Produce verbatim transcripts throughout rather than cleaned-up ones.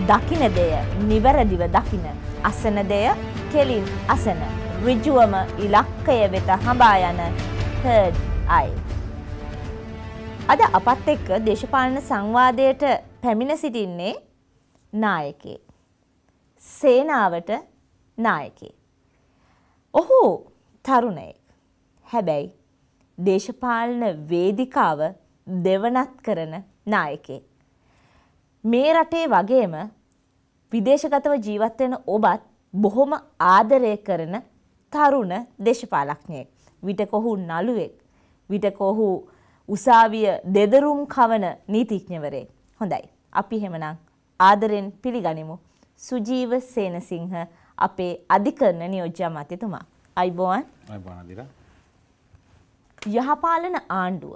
දකින දෙය නිවැරදිව දකින, අසන දෙය කෙලින් අසන, ඍජුවම ඉලක්කය වෙත හඹා යන third eye. අද අපත් එක්ක දේශපාලන සංවාදයට පැමිණ සිටින්නේ නායකයෙක්. සේනාවට නායකයෙක්. ඔහු තරුණයෙක්. හැබැයි දේශපාලන වේදිකාව දෙවනත් කරන නායකයෙක්. මේ රටේ වගේම විදේශගතව ජීවත් වෙන ඔබත් බොහොම ආදරය කරන තරුණ දේශපාලඥයෙක්. විටක ඔහු නළුවෙක්. විටක ඔහු උසාවිය දෙදරුම් කවන නීතිඥවරයෙක්. හොඳයි. අපි එහෙමනම් ආදරෙන් පිළිගනිමු සුජීව සේනසිංහ අපේ අධිකරණ නියෝජ්‍ය අමාත්‍යතුමා. අයිබෝවන්. අයිබෝවන් අදිරා. යහපාලන ආණ්ඩුව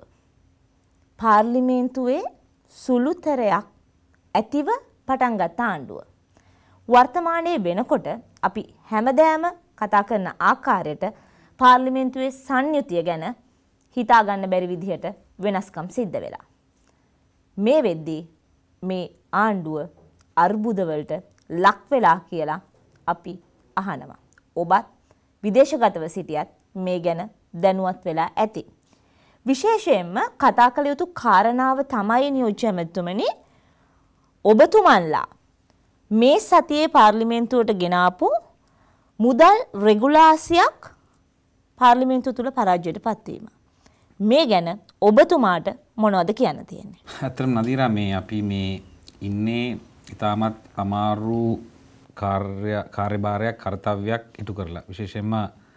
පාර්ලිමේන්තුවේ සුළුතරයක් ඇතිව පටන් ගත්ත ආණ්ඩුව. වර්තමානයේ වෙනකොට අපි හැමදාම කතා කරන ආකාරයට පාර්ලිමේන්තුවේ සංයුතිය ගැන හිතා ගන්න බැරි විදිහට වෙනස්කම් සිද්ධ වෙලා. මේ වෙද්දී මේ ආණ්ඩුව අර්බුදවලට ලක් වෙලා කියලා අපි අහනවා. ඔබත් විදේශගතව සිටියත් මේ ගැන දැනුවත් වෙලා ඇති. විශේෂයෙන්ම කතා කළ යුතු කාරණාව තමයි නියෝජ්‍ය ඇමතිතුමනි, ඔබතුමන්ලා මේ සතියේ පාර්ලිමේන්තුවට ගෙනාපු මුදල් රෙගුලාසියක් පාර්ලිමේන්තුව තුළ පරාජයට පත්වීම. මේ ගැන ඔබතුමාට මොනවද කියන්න තියෙන්නේ? ඇත්තටම නදීරා, මේ අපි මේ ඉන්නේ ඉතාමත් අමාරු කාර්ය කාර්යභාරයක් කාර්යයක් ඉටු කරලා, විශේෂයෙන්ම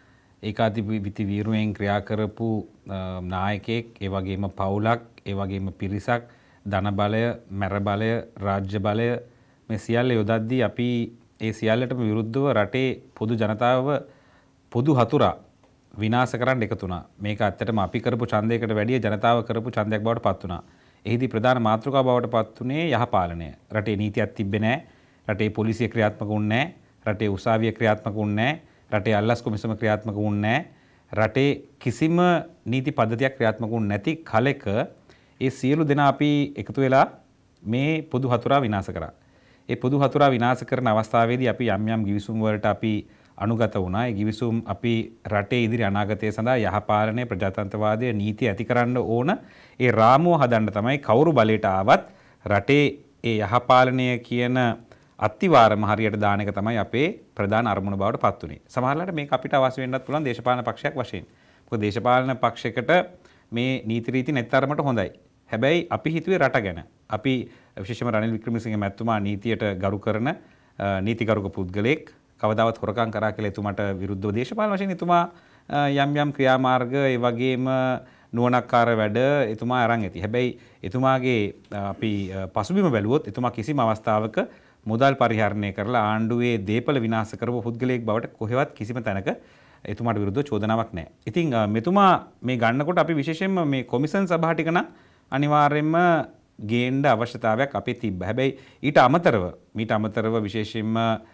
ඒකාධිපති වීරුවෙන් ක්‍රියා කරපු නායකයෙක්, ඒ වගේම පවුලක්, ඒ වගේම පිරිසක් ධන බලය, මැර බලය, රාජ්‍ය බලය මේ සියල්ල යොදද්දී අපි ඒ සියල්ලටම විරුද්ධව රටේ පොදු ජනතාව පොදු හතුරා විනාශ කරන්න එකතු වුණා. මේක ඇත්තටම අපි කරපු ඡන්දයකට වැඩිය ජනතාව කරපු ඡන්දයක් බවට පත් වුණා. එහිදී ප්‍රධාන මාතෘකාව බවට පත් වුණේ යහපාලනය. රටේ නීතියක් තිබ්බේ නැහැ. රටේ පොලිසිය ක්‍රියාත්මක වුණේ නැහැ. රටේ උසාවිය ක්‍රියාත්මක වුණේ නැහැ. රටේ අල්ලස් කොමිසම ක්‍රියාත්මක වුණේ නැහැ. රටේ කිසිම නීති පද්ධතියක් ක්‍රියාත්මක වුණ නැති කලෙක ඒ සියලු දෙනා අපි එකතු වෙලා මේ පොදු හතුරා විනාශ කරා. ඒ පොදු හතුරා විනාශ කරන අවස්ථාවේදී අපි යම් යම් ගිවිසුම් වලට අපි අනුගත වුණා. ඒ ගිවිසුම් අපි රටේ ඉදිරි අනාගතය සඳහා යහපාලනය, ප්‍රජාතන්ත්‍රවාදය, නීතිය ඇති කරන්න ඕන. ඒ රාමුව හදන්න තමයි කවුරු බලයට ආවත් රටේ ඒ යහපාලනය කියන අත්තිවාරම හරියට දාන එක තමයි අපේ ප්‍රධාන අරමුණ බවට පත් වුණේ. සමහරවිට මේක අපිට අවශ්‍ය වෙන්නත් පුළුවන් දේශපාලන පක්ෂයක් වශයෙන්. මොකද දේශපාලන පක්ෂයකට මේ නීති රීති නැත්තරමට හොඳයි. හැබැයි අපි හිතුවේ රට ගැන. අපි විශේෂයෙන්ම රනිල් වික්‍රමසිංහ මැතිතුමා නීතියට ගරු කරන නීතිගරුක පුද්ගලෙක්, කවදාවත් හොරකම් කරා කියලා එතුමාට විරුද්ධව දේශපාලන වශයෙන් එතුමා යම් යම් ක්‍රියාමාර්ග, ඒ වගේම නුවණක්කාර වැඩ එතුමා අරන් ඇති. හැබැයි එතුමාගේ අපි පසුබිම බැලුවොත් එතුමා කිසිම අවස්ථාවක මුදල් පරිහරණය කරලා ආණ්ඩුවේ දේපල විනාශ කරපු පුද්ගලයෙක් බවට කොහෙවත් කිසිම තැනක එතුමාට විරුද්ධව චෝදනාවක් නැහැ. ඉතින් මෙතුමා මේ ගන්නකොට අපි විශේෂයෙන්ම මේ කොමිෂන් සභා ටික නම් අනිවාර්යයෙන්ම ගේන්න අවශ්‍යතාවයක් අපේ තිබ්බා. හැබැයි ඊට අමතරව මීට අමතරව විශේෂයෙන්ම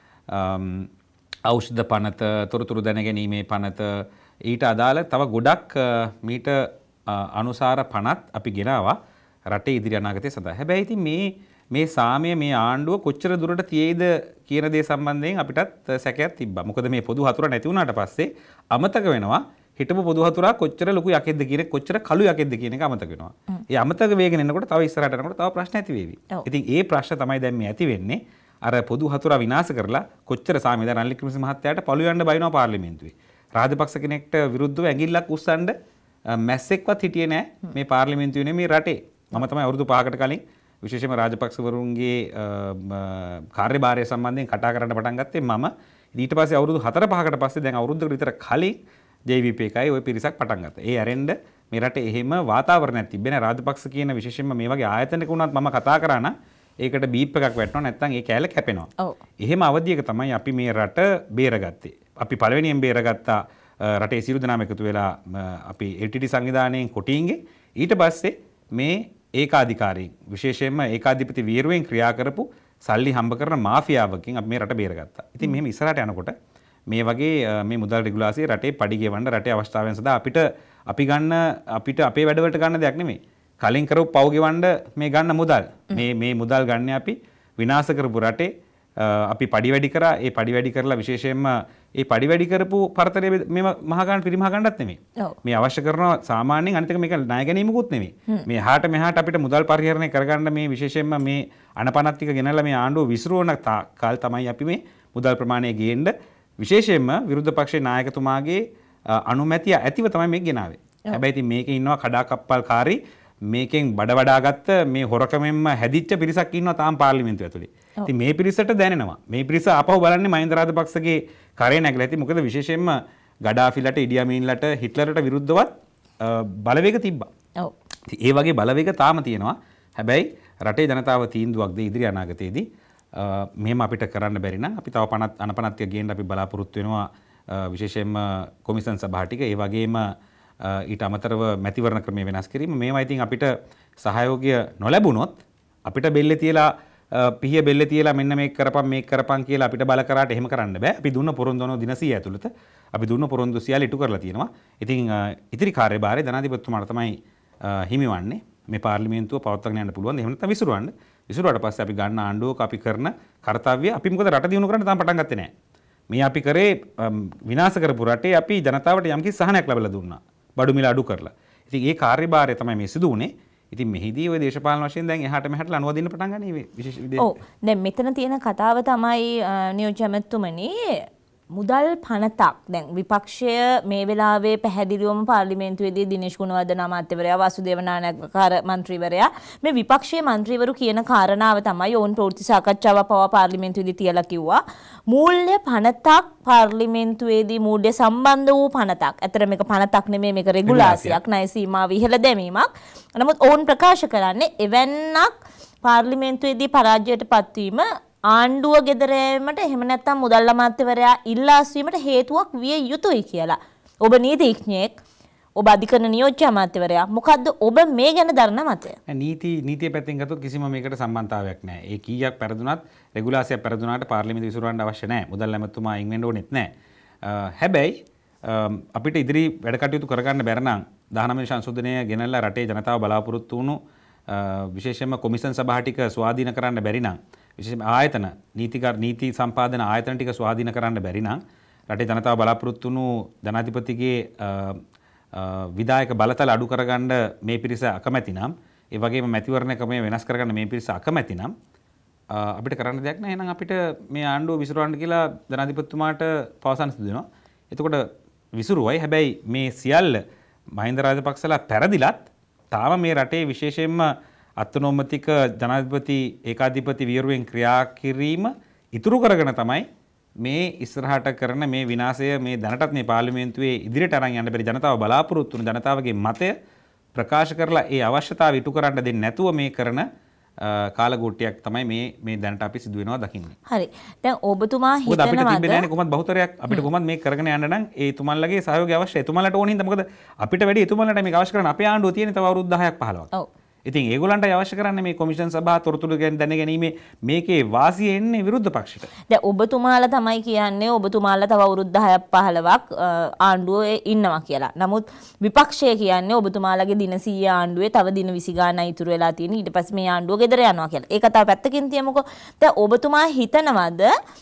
ඖෂධ පනත, තොරතුරු දැනගැනීමේ පනත, ඊට අදාළ තව ගොඩක් මීට අනුසාර පනත් අපි ගෙනාවා රටේ ඉදිරි අනාගතය සඳහා. හැබැයි ඉතින් මේ මේ සාමය, මේ ආණ්ඩුව කොච්චර දුරට තියේද කියන දේ සම්බන්ධයෙන් අපිටත් සැකයක් තිබ්බා. මොකද මේ පොදු හතුර නැති වුණාට පස්සේ අමතක වෙනවා හිටපු පොදු හතුරා කොච්චර ලොකු යකෙක්ද කියන එක, කොච්චර කළු යකෙක්ද කියන එක අමතක වෙනවා. ඒ අමතක වේගෙන එනකොට තව ඉස්සරහට යනකොට තව ප්‍රශ්න ඇති වේවි. ඉතින් ඒ ප්‍රශ්න තමයි දැන් මේ ඇති වෙන්නේ. අර පොදු හතුරා විනාශ කරලා කොච්චර සාමයද රනිල් වික්‍රමසිංහ මහත්තයාට පළු යන්න බයිනවා පාර්ලිමේන්තුවේ. රාජපක්ෂ කෙනෙක්ට විරුද්ධව ඇඟිල්ලක් උස්සන්න මැස්සෙක්වත් හිටියේ නැහැ මේ පාර්ලිමේන්තුවේ නෙමේ රටේ. මම තමයි අවුරුදු පහකට කලින් විශේෂයෙන්ම රාජපක්ෂවරුන්ගේ කාර්යභාරය සම්බන්ධයෙන් කතා කරන්න පටන් ගත්තේ මම. ඊට පස්සේ අවුරුදු හතර පහකට පස්සේ දැන් අවුරුද්දකට විතර කලින් ජේ වී පී එකයි ওই පිරිසක් පටන් ගත්තා. ඒ ඇරෙන්න මේ රටේ එහෙම වාතාවරණයක් තිබ්බේ නැහැ. රාජපක්ෂ කියන විශේෂයෙන්ම මේ වගේ ආයතනයක වුණත් මම කතා කරා නම් ඒකට බීප් එකක් වැටෙනවා, නැත්නම් ඒ කෑල්ල කැපෙනවා. එහෙම අවධියක තමයි අපි මේ රට බේරගත්තේ. අපි පළවෙනියෙන් බේරගත්තා රටේ සියලු දෙනාම එකතු වෙලා අපි එල් ටී ටී සංවිධානයෙන් කොටින්ගේ. ඊට පස්සේ මේ ඒකාධිකාරීන්, විශේෂයෙන්ම ඒකාධිපති වීරුවෙන් ක්‍රියා කරපු සල්ලි හම්බ කරන මාෆියාවකින් අපි මේ රට බේරගත්තා. ඉතින් මෙහෙම ඉස්සරහට යනකොට මේ වගේ මේ මුදල් රෙගුලාසිය රටේ පඩි ගෙවන්න, රටේ අවස්ථාවෙන් සදා අපිට අපි ගන්න අපිට අපේ වැඩවලට ගන්න දෙයක් නෙමෙයි. කලින් කරපු පව් ගෙවන්න මේ ගන්න මුදල්. මේ මේ මුදල් ගන්න අපි විනාශ කරපු රටේ අපි පඩි වැඩි කරා. ඒ පඩි වැඩි කරලා විශේෂයෙන්ම ඒ පඩි වැඩි කරපු පරතරය මේ මහ ගන්න පරිමහ ගන්නත් නෙමෙයි. මේ අවශ්‍ය කරන සාමාන්‍යයෙන් අනිත් එක මේක ණය ගැනීමකුත් නෙමෙයි. මේ හාට මෙහාට අපිට මුදල් පරිහරණය කරගන්න මේ විශේෂයෙන්ම මේ අනපනත් ටික ගෙනල්ලා මේ ආණ්ඩුව විසිරුවන කාල තමයි අපි මේ මුදල් ප්‍රමාණය ගේන්න විශේෂයෙන්ම විරුද්ධ පක්ෂයේ නායකතුමාගේ අනුමැතිය ඇතිව තමයි මේක ගෙනාවේ. හැබැයි ඉතින් මේකේ ඉන්නවා කඩාකප්පල්කාරී මේකෙන් බඩ වඩාගත්ත මේ හොරකමෙන්ම හැදිච්ච පිරිසක් ඉන්නවා තාම පාර්ලිමේන්තුව ඇතුලේ. ඉතින් මේ පිරිසට දැනෙනවා. මේ පිරිස ආපහු බලන්නේ මහින්ද රාජපක්ෂගේ කරේ නැගලා ඇති. මොකද විශේෂයෙන්ම ගඩාෆිලට, ඉඩි අමීන්ලට, හිට්ලර්ට විරුද්ධවත් බලවේග තිබ්බා. ඔව්. ඉතින් ඒ වගේ බලවේග තාම තියෙනවා. හැබැයි රටේ ජනතාව තීන්දුවක් දෙයි ඉදිරි අනාගතයේදී මෙහෙම අපිට කරන්න බැරි නම් අපි තව පනත් අනපනත් ගේන්න අපි බලාපොරොත්තු වෙනවා. විශේෂයෙන්ම කොමිෂන් සභා ටික ඒ වගේම ඊට අමතරව මැතිවරණ ක්‍රමය වෙනස් කිරීම මේවා ඉතින් අපිට සහයෝගය නොලැබුණොත් අපිට බෙල්ලේ තියලා පිහිය බෙල්ලේ තියලා මෙන්න මේක කරපන් මේක කරපන් කියලා අපිට බල කරාට එහෙම කරන්න බෑ. අපි දුන්න පොරොන්දු වන දින සියය ඇතුළත අපි දුන්න පොරොන්දු සියල්ල ඉටු කරලා තියෙනවා. ඉතින් ඉතිරි කාර්යභාරය ජනාධිපතිතුමාට තමයි හිමිවන්නේ. මේ පාර්ලිමේන්තුව පවත්වාගෙන යන්න පුළුවන්. එහෙම නැත්නම් විසිරුවන්න. විසිරුවාට පස්සේ අපි ගන්න ආණ්ඩුවක අපි කරන කාර්යය අපි මොකද රට දියුණු කරන්න තාම පටන් ගත්තේ නැහැ. මේ අපි කරේ විනාශ කරපු රටේ අපි ජනතාවට යම්කිසි සහනයක් ලැබලා දුන්නා. බඩු මිල අඩු කරලා. ඉතින් ඒ කාර්යභාරය තමයි මේ සිදු වුණේ. ඉතින් මෙහිදී ওই දේශපාලන වශයෙන් දැන් එහාට මෙහාට අනුව දෙන්න පටන් ගන්න මේ විශේෂ විදිහට. ඔව්. දැන් මෙතන තියෙන කතාව තමයි නියෝජ්‍ය ඇමතුමනි මුදල් පනතක් දැන් විපක්ෂය මේ වෙලාවේ පැහැදිලිවම පාර්ලිමේන්තුවේදී දිනේෂ් ගුණවර්ධන අමාත්‍යවරයා වසුදේව නානායක්කාර මන්ත්‍රීවරයා මේ විපක්ෂයේ මන්ත්‍රීවරු කියන කාරණාව තමයි ඔවුන් ප්‍රවෘත්ති සාකච්ඡාවක් පවා පාර්ලිමේන්තුවේදී තියලා කිව්වා මූල්‍ය පනතක් පාර්ලිමේන්තුවේදී මූල්‍ය සම්බන්ධ වූ පනතක්. ඇත්තට මේක පනතක් නෙමෙයි මේක රෙගුලාසියක් ණය සීමාව ඉහළ දැමීමක්. නමුත් ඔවුන් ප්‍රකාශ කරන්නේ එවැන්නක් පාර්ලිමේන්තුවේදී පරාජයට පත්වීම ආණ්ඩුව ගෙදර යෑමට එහෙම නැත්නම් මුදල් අමාත්‍යවරයා ඉල්ලා අස්වීමට හේතුවක් විය යුතුයි කියලා. ඔබ නීතිඥයෙක්, ඔබ අධිකරණ නියෝජ්‍ය අමාත්‍යවරයා මොකද්ද ඔබ මේ ගැන දරන මතය? නීති නීතිය පැත්තෙන් ගත්තොත් කිසිම මේකට සම්බන්ධතාවයක් නැහැ. ඒ කීයක් පෙරදුනත් රෙගුලාසියක් පෙරදුනාට පාර්ලිමේන්තුව විසිරවන්න අවශ්‍ය නැහැ. මුදල් ඇමතුමා අයින් වෙන්න ඕනෙත් නැහැ. හැබැයි අපිට ඉදිරි වැඩ කටයුතු කරගන්න බැර නම් දහනවය වෙනි සංශෝධනය ගෙනල්ලා රටේ ජනතාව බලාපොරොත්තු වුණු විශේෂයෙන්ම කොමිෂන් සභා ටික ස්වාධීන කරන්න බැරි නම් විශේෂයෙන්ම ආයතන නීතිකාර නීති සම්පාදන ආයතන ටික ස්වාධීන කරන්න බැරි නම් රටේ ජනතාව බලාපොරොත්තු වුණු ජනාධිපතිගේ විධායක බලතල අඩු කරගන්න මේ පිරිස අකමැති නම් ඒ වගේම මැතිවරණ ක්‍රමය වෙනස් කරගන්න මේ පිරිස අකමැති නම් අපිට කරන්න දෙයක් නැහැ. එහෙනම් අපිට මේ ආණ්ඩුව විසිරවන්න කියලා ජනාධිපතිතුමාට පවසන්න සිදු වෙනවා. එතකොට විසිරුවයි. හැබැයි මේ සියල්ල මහින්ද රාජපක්ෂලා පෙරදිලත් තාම මේ රටේ විශේෂයෙන්ම අත්නොමතික ජනාධිපති ඒකාධිපති වියරුවෙන් ක්‍රියා කිරීම ඉතුරු කරගෙන තමයි මේ ඉස්සරහට කරන මේ විනාශය මේ දැනටත් මේ පාර්ලිමේන්තුවේ ඉදිරියට අරන් යන්න බැරි ජනතාව බලාපොරොත්තු වුණු ජනතාවගේ මතය ප්‍රකාශ කරලා ඒ අවශ්‍යතාවය ඉටු කරන්න දෙන්නේ නැතුව මේ කරන කාලගෝට්ටියක් තමයි මේ මේ දැනට අපි සිදු වෙනවා දකින්නේ. හරි. දැන් ඔබතුමා හිතනවාද අපිට තිබෙන්නේ නැහැ කොහොමද බහුතරයක් අපිට කොහොමද මේක කරගෙන යන්න නම් ඒ තුමන්ලගේ සහයෝගය අවශ්‍යයි. එතුමන්ලට ඕන හින්දා මොකද අපිට වැඩි එතුමන්ලට මේක අවශ්‍ය කරන අපේ ආණ්ඩුව තියෙන තව අවුරුදු දහයක් පහළොවක්. ඔව්. ඉතින් ඒගොල්ලන්ට අවශ්‍ය කරන්නේ මේ කොමිෂන් සභා තොරතුරු ගැන දැනගැනීමේ මේකේ වාසිය එන්නේ විරුද්ධ පක්ෂයට. දැන් ඔබතුමාලා තමයි කියන්නේ ඔබතුමාලා තව අවුරුදු දහයක් පහළොවක් ආණ්ඩුවේ ඉන්නවා කියලා. නමුත් විපක්ෂය කියන්නේ ඔබතුමාලාගේ දින සීය ආණ්ඩුවේ තව දින විසි ගානක් ඉතුරු වෙලා තියෙන ඊට පස්සේ මේ ආණ්ඩුව ගෙදර යනවා කියලා. ඒක තව පැත්තකින් තියමුකෝ. දැන් ඔබතුමා හිතනවද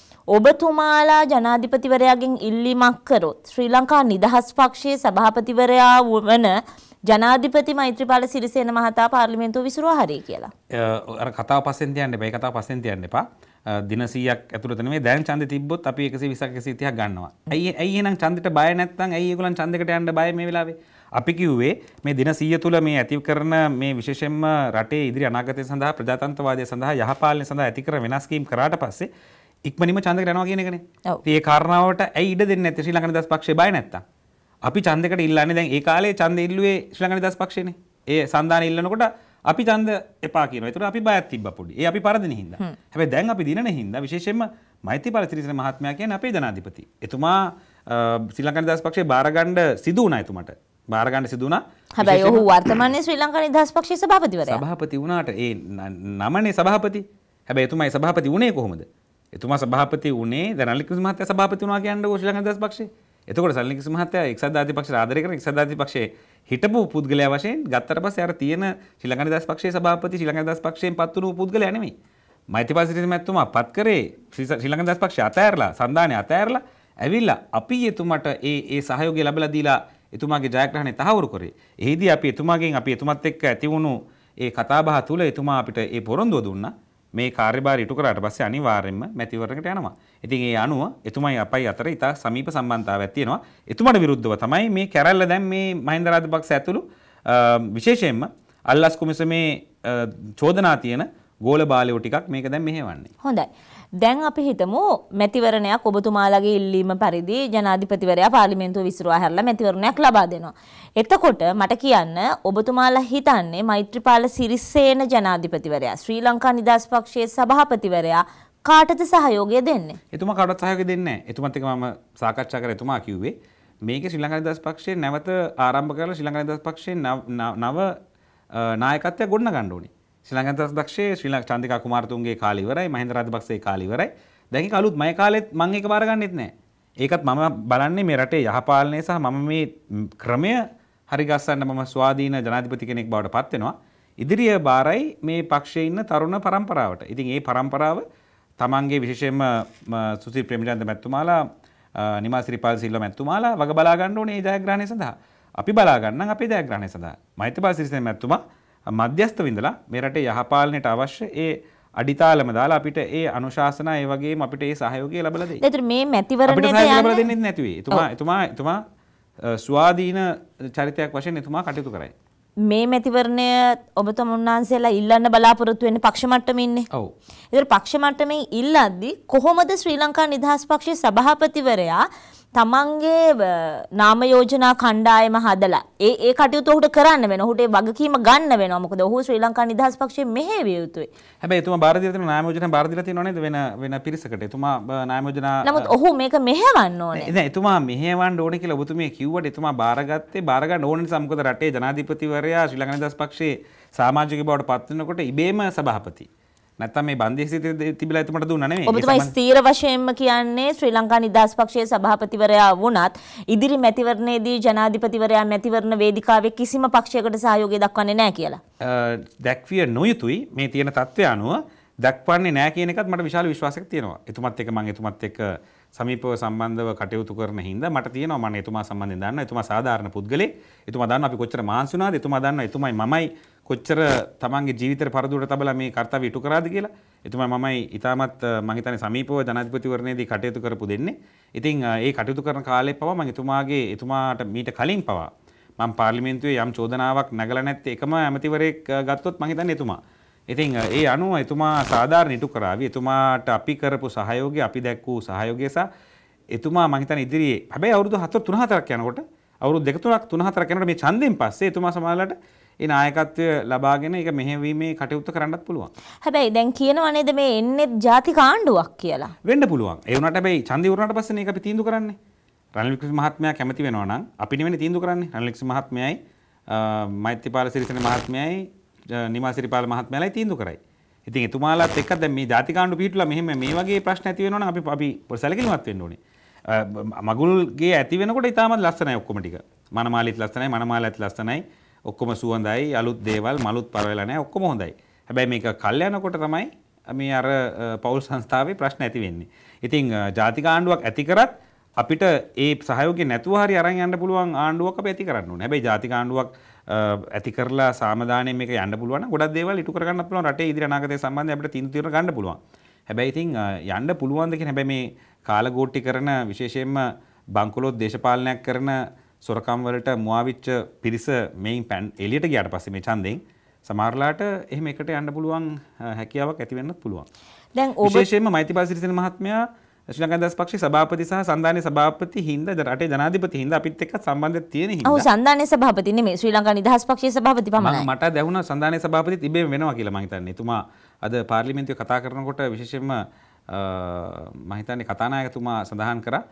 ඔබතුමාලා ජනාධිපතිවරයාගෙන් ඉල්ලීමක් කරොත් ශ්‍රී ලංකා නිදහස් පක්ෂයේ සභාපතිවරයා වන ජනාධිපති මෛත්‍රීපාල සිරිසේන මහතා පාර්ලිමේන්තුව විසිරුවා හරියි කියලා. අර කතාව පස්සෙන් තියන්න එපා. ඒ කතාව පස්සෙන් තියන්න එපා. දින සීයක් ඇතුළත නෙමෙයි දැන් ඡන්දෙ තිබ්බොත් අපි එකසිය විස්සක් එකසිය තිහක් ගන්නවා. ඇයි ඇයි එහෙනම් ඡන්දෙට බය නැත්නම් ඇයි ඒගොල්ලන් ඡන්දෙකට යන්න බය මේ වෙලාවේ? අපි කිව්වේ මේ දින සීය තුල මේ ඇති කරන මේ විශේෂයෙන්ම රටේ ඉදිරි අනාගතය සඳහා ප්‍රජාතන්ත්‍රවාදය සඳහා යහපාලනය සඳහා ඇති කර වෙනස් කිරීම කරාට පස්සේ ඉක්මනින්ම ඡන්දෙකට යනවා කියන එකනේ. ඉතින් ඒ කාරණාවට ඇයි ඉඩ දෙන්නේ නැත්තේ ශ්‍රී ලංකා නිදහස් පක්ෂේ බය නැත්තම්? අපි ඡන්දයකට ඉල්ලන්නේ දැන් ඒ කාලේ ඡන්ද ඉල්ලුවේ ශ්‍රී ලංකා නිදහස් පක්ෂේනේ. ඒ සන්දාන ඉල්ලනකොට අපි ඡන්ද එපා කියනවා. ඒතර අපි බයක් තිබ්බා පොඩි. ඒ අපි පරදින හින්දා. හැබැයි දැන් අපි දිනන හින්දා විශේෂයෙන්ම මෛත්‍රීපාල සිරිසේන මහත්මයා කියන්නේ අපේ ජනාධිපති. එතුමා ශ්‍රී ලංකා නිදහස් පක්ෂේ බාරගන්න සිදු වුණා එතුමාට. බාරගන්න සිදු වුණා. හැබැයි ඔහු වර්තමානයේ ශ්‍රී ලංකා නිදහස් පක්ෂයේ සභාපතිවරයා. සභාපති වුණාට ඒ නමනේ සභාපති. හැබැයි එතුමා ඒ සභාපති වුණේ කොහොමද? එතුමා සභාපති වුණේ දැන් අලිකුස් මහත්තයා සභාපති වුණා කියන්නේ ශ්‍රී ලංකා නිදහස් පක්ෂේ. එතකොට සල්ලිකිස් මහත්තයා එක්සත් ජාතික පක්ෂය ආදරය කරන එක්සත් ජාතික පක්ෂයේ හිටපු පුද්ගලයා වශයෙන් ගත්තට පස්සේ අර තියෙන ශ්‍රී ලංකා නිදහස් පක්ෂයේ සභාපති ශ්‍රී ලංකා නිදහස් පක්ෂයෙන් පත් වුණු පුද්ගලයා නෙමෙයි. මෛත්‍රීපාල සිරිසේන මැතිතුමා පත් කරේ ශ්‍රී ලංකා නිදහස් පක්ෂය අතෑරලා සන්ධානය අතෑරලා ඇවිල්ලා අපි එතුමාට ඒ ඒ සහයෝගය ලැබලා දීලා එතුමාගේ ජයග්‍රහණය තහවුරු කරේ. එහිදී අපි එතුමාගෙන් අපි එතුමත් එක්ක ඇති වුණු ඒ කතාබහ තුල එතුමා අපිට ඒ පොරොන්දුව දුන්නා. මේ කාර්යභාරය ඉටු කරාට පස්සේ අනිවාර්යයෙන්ම මැතිවරණයකට යනවා. ඉතින් ඒ අනුව එතුමයි අපයි අතර ඉතා සමීප සම්බන්ධතාවයක් තියෙනවා. එතුමාට විරුද්ධව තමයි මේ කැරැල්ල දැන් මේ මහින්ද රාජපක්ෂ ඇතුළු විශේෂයෙන්ම අල්ලස් කොමිසමේ චෝදනා තියෙන ගෝල බාලයෝ ටිකක් මේක දැන් මෙහෙවන්නේ. හොඳයි. දැන් අපි හිතමු මැතිවරණයක් ඔබතුමාලගේ ඉල්ලීම පරිදි ජනාධිපතිවරයා පාර්ලිමේන්තුව විසිරුවා හැරලා මැතිවරණයක් ලබා දෙනවා. එතකොට මට කියන්න ඔබතුමාලා හිතන්නේ මෛත්‍රීපාල සිරිසේන ජනාධිපතිවරයා ශ්‍රී ලංකා නිදහස් පක්ෂයේ සභාපතිවරයා කාටද සහයෝගය දෙන්නේ? එතුමා කාටවත් සහයෝගය දෙන්නේ නැහැ. එතුමත් එක්ක මම සාකච්ඡා කරලා එතුමා කිව්වේ මේක ශ්‍රී ලංකා නිදහස් පක්ෂයේ නැවත ආරම්භ කරලා ශ්‍රී ලංකා නිදහස් පක්ෂයේ නව නායකත්වයක් ගොඩනගන්න ඕනේ. ශ්‍රී ලංකා නිදහස් පක්ෂයේ ශ්‍රී ලංකා චන්දිකා කුමාරතුංගේ කාලය ඉවරයි, මහින්ද රාජපක්ෂගේ කාලය ඉවරයි. දැන් ඒක අලුත් මගේ කාලෙත් මම ඒක බාර ගන්නෙත් නැහැ. ඒකත් මම බලන්නේ මේ රටේ යහපාලනය සහ මම මේ ක්‍රමය හරි ගස්සන්න මම ස්වාධීන ජනාධිපති කෙනෙක් බවට පත් වෙනවා. ඉදිරිය බාරයි මේ පක්ෂයේ ඉන්න තරුණ පරම්පරාවට. ඉතින් ඒ පරම්පරාව තමන්ගේ විශේෂයෙන්ම සුසිල් ප්‍රේමචන්ද්‍ර මැතිතුමාලා, නිමා සිරිපාල සිල්වා මැතිතුමාලා වග බලා ගන්න ඕනේ මේ ජයග්‍රහණය සඳහා. අපි බලා ගන්නම් අපේ ජයග්‍රහණය සඳහා. මෛත්‍රීපාල සිරිසේන මැතිතුමා මධ්‍යස්ථ විඳලා මේ රටේ යහපාලනයට අවශ්‍ය ඒ අඩිතාලම දාලා අපිට ඒ අනුශාසනා ඒ වගේම අපිට ඒ සහයෝගය ලැබලා දෙයි. ඒතර මේ මැතිවරණයට යන්නේ ලැබලා දෙන්නේ නැති වෙයි. එතුමා එතුමා එතුමා ස්වාධීන චරිතයක් වශයෙන් එතුමා කටයුතු කරයි. මේ මැතිවරණය ඔබතුමන්වහන්සේලා ඉල්ලන්න බලාපොරොත්තු වෙන්නේ පක්ෂ මට්ටමේ ඉන්නේ. ඔව්. ඒතර පක්ෂ මට්ටමේ ඉල්ලද්දි කොහොමද ශ්‍රී ලංකා නිදහස් පක්ෂයේ සභාපතිවරයා තමන්ගේ නාම යෝජනා කණ්ඩායම හදලා ඒ ඒ කටයුතු ඔහුට කරන්න වෙනවා. ඔහුට ඒ වගකීම ගන්න වෙනවා. මොකද ඔහු ශ්‍රී ලංකා නිදහස් පක්ෂයේ මෙහෙවිය යුතුයි. හැබැයි එතුමා බාර දීලා තියෙන නාම යෝජනා බාර දීලා තියෙනව නේද වෙන වෙන පිරිසකට. එතුමා නාම යෝජනා නමුත් ඔහු මේක මෙහෙවන්න ඕනේ. නෑ එතුමා මෙහෙවන්න ඕනේ කියලා ඔබතුමිය කිව්වට එතුමා බාරගත්තේ බාර ගන්න ඕන නිසා. මොකද රටේ ජනාධිපතිවරයා ශ්‍රී ලංකා නිදහස් පක්ෂයේ සමාජික බවට පත් වෙනකොට ඉබේම සභාපති. නැත්තම් මේ බන්දියේ තිබිලා එතුමට දුන්නා නෙමෙයි. ඔබතුමා ස්ථීර වශයෙන්ම කියන්නේ ශ්‍රී ලංකා නිදහස් පක්ෂයේ සභාපතිවරයා වුණත් ඉදිරි මැතිවරණයේදී ජනාධිපතිවරයා මැතිවරණ වේදිකාවේ කිසිම පක්ෂයකට සහයෝගය දක්වන්නේ නැහැ කියලා. දැක්විය නොයුතුයි මේ තියෙන තත්ත්වය අනුව දක්වන්නේ නැහැ කියන එකත් මට විශාල විශ්වාසයක් තියෙනවා. එතුමත් එක්ක මම එතුමත් එක්ක සමීපව සම්බන්ධව කටයුතු කරන හින්දා මට තියෙනවා මම එතුමා සම්බන්ධයෙන් දන්නවා. එතුමා සාධාරණ පුද්ගලෙක්. එතුමා දන්නවා අපි කොච්චර මහන්සි වුණාද. එතුමා දන්නවා එතුමයි මමයි කොච්චර තමන්ගේ ජීවිතේ පරදුරට තබලා මේ කාර්යය ඉටු කරාද කියලා. එතුමා මමයි ඊටමත් මම හිතන්නේ සමීපව ජනාධිපතිවරණයේදී කටයුතු කරපු දෙන්නේ. ඉතින් ඒ කටයුතු කරන කාලේ පවා මම එතුමාගේ එතුමාට මීට කලින් පවා මම පාර්ලිමේන්තුවේ යම් චෝදනාවක් නැගලා නැත්තේ එකම ඇමතිවරයෙක් ගත්තොත් මම හිතන්නේ එතුමා. ඉතින් ඒ අනුව එතුමා සාධාරණ ඉටු කරાવી. එතුමාට අපි කරපු සහයෝගය, අපි දැක්වූ සහයෝගය සහ එතුමා මම හිතන්නේ ඉදිරියේ හැබැයි අවුරුදු හතර තුන හතරක් යනකොට අවුරුදු දෙක තුනක් තුන හතරක් යනකොට මේ ඡන්දයෙන් පස්සේ එතුමා සමාජලට ඒ නායකත්වය ලබාගෙන ඒක මෙහෙවීමේ කටයුත්ත කරන්නත් පුළුවන්. හැබැයි දැන් කියනවා නේද මේ එන්නේ ජාතික ආණ්ඩුවක් කියලා. වෙන්න පුළුවන්. ඒ වුණාට හැබැයි ඡන්දය වුණාට පස්සේ මේක අපි තීන්දුව කරන්නේ. රනිල් වික්‍රම මහත්මයා කැමති වෙනවා නම් අපි නෙවෙයි තීන්දුව කරන්නේ. රනිල් වික්‍රම මහත්මයායි මෛත්‍රීපාල සිරිසේන මහත්මයායි නිමා සිරිපාල මහත්මයාලයි තීන්දුව කරයි. ඉතින් එතුමාලාත් එක්ක දැන් මේ ජාතික ආණ්ඩුව පිටුලා මෙහෙම මේ වගේ ප්‍රශ්න ඇති වෙනවා නම් අපි අපි සැලකිලිමත් වෙන්න ඕනේ. මගුල්ගේ ඇති වෙනකොට ඉතාමත් ලස්සනයි ඔක්කොම ටික. මනමාලිත් ලස්සනයි, මනමාලත් ලස්සනයි. ඔක්කොම සුවඳයි, අලුත් දේවල්, මලුත් පරවෙලා නැහැ. ඔක්කොම හොඳයි. හැබැයි මේක කල් යනකොට තමයි මේ අර පෞල් සංස්ථාවේ ප්‍රශ්න ඇති වෙන්නේ. ඉතින් ජාතික ආණ්ඩුවක් ඇති කරත් අපිට ඒ සහයෝගය නැතුව හරි අරන් යන්න පුළුවන් ආණ්ඩුවක් අපි ඇති කරන්න ඕනේ. හැබැයි ජාතික ආණ්ඩුවක් ඇති කරලා සාමදානයෙන් මේක යන්න පුළුවන් නම් ගොඩක් දේවල් ඉටු කර ගන්නත් පුළුවන්. රටේ ඉදිරි අනාගතය සම්බන්ධයෙන් අපිට තීන්දුව తీරන ගන්න පුළුවන්. හැබැයි ඉතින් යන්න පුළුවන්ද කියන හැබැයි මේ කාලගෝට්ටි කරන විශේෂයෙන්ම බංකොලොත් දේශපාලනයක් කරන සොරකම් වලට මුවාවිච්ච පිරිස මේන් පැන් එළියට ගියාට පස්සේ මේ ඡන්දෙන් සමහරලාට එහෙම එකට යන්න පුළුවන් හැකියාවක් ඇති වෙන්නත් පුළුවන්. දැන් ඔබ විශේෂයෙන්ම මෛත්‍රීපාල සිරිසේන මහත්මයා ශ්‍රී ලංකා නිදහස් පක්ෂයේ සභාපති සහ සන්ධානයේ සභාපති හින්දා රටේ ජනාධිපති හින්දා අපිත් එක්ක සම්බන්ධයක් තියෙන හින්දා. ඔව් සන්ධානයේ සභාපති නෙමෙයි ශ්‍රී ලංකා නිදහස් පක්ෂයේ සභාපති පමණයි. මට දැනුණා සන්ධානයේ සභාපති තිබෙම වෙනවා කියලා මම හිතන්නේ. එතුමා අද පාර්ලිමේන්තුවේ කතා කරනකොට විශේෂයෙන්ම මම හිතන්නේ කතානායකතුමා සඳහන් කරා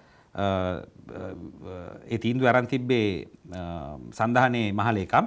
ඒ තීන්දුව අරන් තිබ්බේ සන්ධානයේ මහලේකම්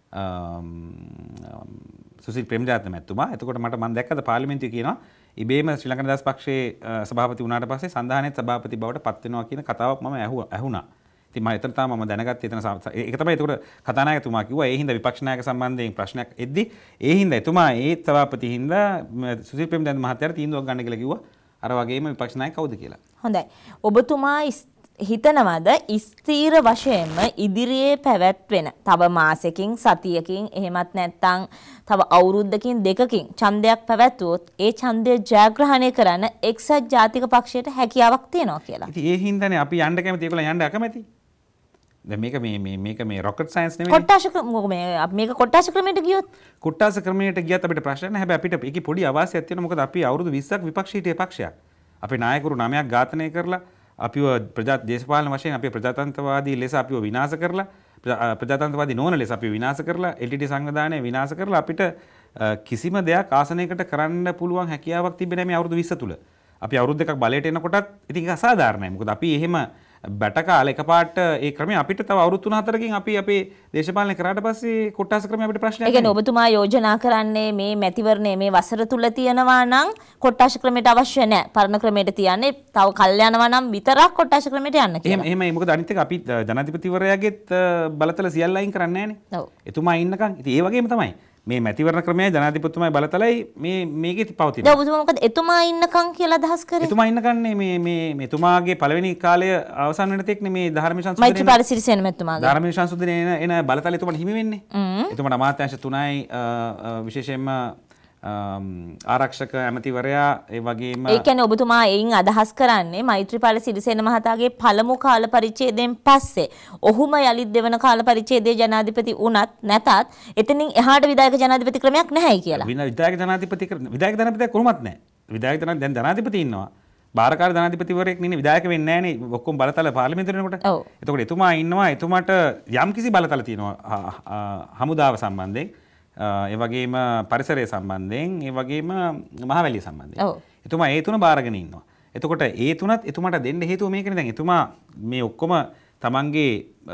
සුසිල් ප්‍රේමජාත මැතිතුමා. එතකොට මට මම දැක්කද පාර්ලිමේන්තුවේ කියනවා ඉබේම ශ්‍රී ලංකා නිදහස් පක්ෂයේ සභාපති වුණාට පස්සේ සන්ධානයේ සභාපති බවට පත් වෙනවා කියන කතාවක් මම ඇහුවා ඇහුණා. ඉතින් මම එතන තමයි මම දැනගත්තේ එතන ඒක තමයි ඒකට කතානායකතුමා කිව්වා ඒ හින්දා විපක්ෂ නායක සම්බන්ධයෙන් ප්‍රශ්නයක් එද්දි ඒ හින්දා එතුමා ඒ සභාපති හින්දා සුසිල් ප්‍රේමදත්ත මහත්තයාට තීන්දුවක් ගන්න කියලා කිව්වා අර වගේම විපක්ෂ නායක කවුද කියලා. හොඳයි. ඔබතුමා හිතනවද ස්ථීර වශයෙන්ම ඉදිරියේ පැවැත්වෙන තව මාසෙකින් සතියකින් එහෙමත් නැත්නම් තව අවුරුද්දකින් දෙකකින් ඡන්දයක් පැවැත්වුවොත් ඒ ඡන්දය ජයග්‍රහණය කරන්න එක්සත් ජාතික පක්ෂයට හැකියාවක් තියෙනවා කියලා. ඉතින් ඒ හින්දානේ අපි යන්න කැමති ඒගොල්ලෝ යන්න අකමැති. දැන් මේක මේ මේ මේක මේ රොකට් සයන්ස් නෙමෙයි. කොට්ටාශ මේ මේක කොට්ටාශ ක්‍රමයට ගියොත් කොට්ටාශ ක්‍රමයට ගියත් අපිට ප්‍රශ්න නැහැ. හැබැයි අපිට ඒකේ පොඩි අවාසියක් තියෙනවා. මොකද අපි අවුරුදු විස්සක් විපක්ෂීය පක්ෂයක්. අපේ නායකවරු නවයක් ඝාතනය කරලා අපිව ප්‍රජා දේශපාලන වශයෙන් අපේ ප්‍රජාතන්ත්‍රවාදී ලෙස අපිව විනාශ කරලා ප්‍රජාතන්ත්‍රවාදී නොවන ලෙස අපිව විනාශ කරලා එල් ටී ටී සංවිධානය විනාශ කරලා අපිට කිසිම දෙයක් ආසනයකට කරන්න පුළුවන් හැකියාවක් තිබෙන්නේ නැහැ මේ අවුරුදු විස්ස තුල. අපි අවුරුදු දෙකක් බලයට එනකොටත් ඉතින් ඒක අසාධාරණයි. මොකද අපි එහෙම බැට කාලේ එකපාරට ඒ ක්‍රමය අපිට තව අවුරුදු තුන හතරකින් අපි අපේ දේශපාලනය කරාට පස්සේ කොට්ටාස ක්‍රමය අපිට ප්‍රශ්නයක් නැහැ. ඒ කියන්නේ ඔබතුමා යෝජනා කරන්නේ මේ මැතිවරණය මේ වසර තුල තියනවා නම් කොට්ටාස ක්‍රමයට අවශ්‍ය නැහැ. පරණ ක්‍රමයට තියන්නේ තව කල් යනවා නම් විතරක් කොට්ටාස ක්‍රමයට යන්න කියලා. එහෙම එහෙමයි. මොකද අනිත් එක අපි ජනාධිපතිවරයාගෙත් බලතල සියල්ල අයින් කරන්නේ නැහනේ. ඔව්. එතුමා ඉන්නකම් ඉතින් ඒ වගේම තමයි. මේ මැතිවරණ ක්‍රමයයි ජනාධිපතිතුමායි බලතලයි මේ මේකේ පවතින. දැන් ඔබතුමා මොකද එතුමා ඉන්නකම් කියලා අදහස් කරේ? එතුමා ඉන්නකන්නේ මේ මේ මෙතුමාගේ පළවෙනි කාලය අවසන් වෙන තෙක්නේ මේ ධර්ම සංසුද්ධිය මෛත්‍රීපාල සිරිසේන මෙතුමාගේ ධර්ම සංසුද්ධිය එන එන බලතල එතුමාට හිමි වෙන්නේ. එතුමාට අමාත්‍යාංශ තුනයි විශේෂයෙන්ම ආරක්ෂක ඇමතිවරයා ඒ වගේම ඒ කියන්නේ ඔබතුමා එයින් අදහස් කරන්නේ මෛත්‍රීපාල සිරිසේන මහතාගේ පළමු කාල පරිච්ඡේදයෙන් පස්සේ ඔහුම යලිත් දෙවන කාල පරිච්ඡේදයේ ජනාධිපති වුණත් නැතත් එතනින් එහාට විධායක ජනාධිපති ක්‍රමයක් නැහැයි කියලා. විධායක ජනාධිපති විධායක ජනාධිපතියක් කොහොමත් නැහැ. විධායක දැන් ජනාධිපති ඉන්නවා. බාරකාර ජනාධිපතිවරයෙක් නෙන්නේ විධායක වෙන්නේ නැහනේ. ඔක්කොම බලතල පාර්ලිමේන්තුවේ වෙනකොට. එතකොට එතුමා ඉන්නවා. එතුමාට යම්කිසි බලතල තියෙනවා හමුදාව සම්බන්ධයෙන්. ඒ වගේම පරිසරය සම්බන්ධයෙන් ඒ වගේම මහවැලිය සම්බන්ධයෙන්. ඔව්. එතුමා ඒ තුන බාරගෙන ඉන්නවා. එතකොට ඒ තුනත් එතුමාට දෙන්න හේතුව මේකනේ. දැන් එතුමා මේ ඔක්කොම තමන්ගේ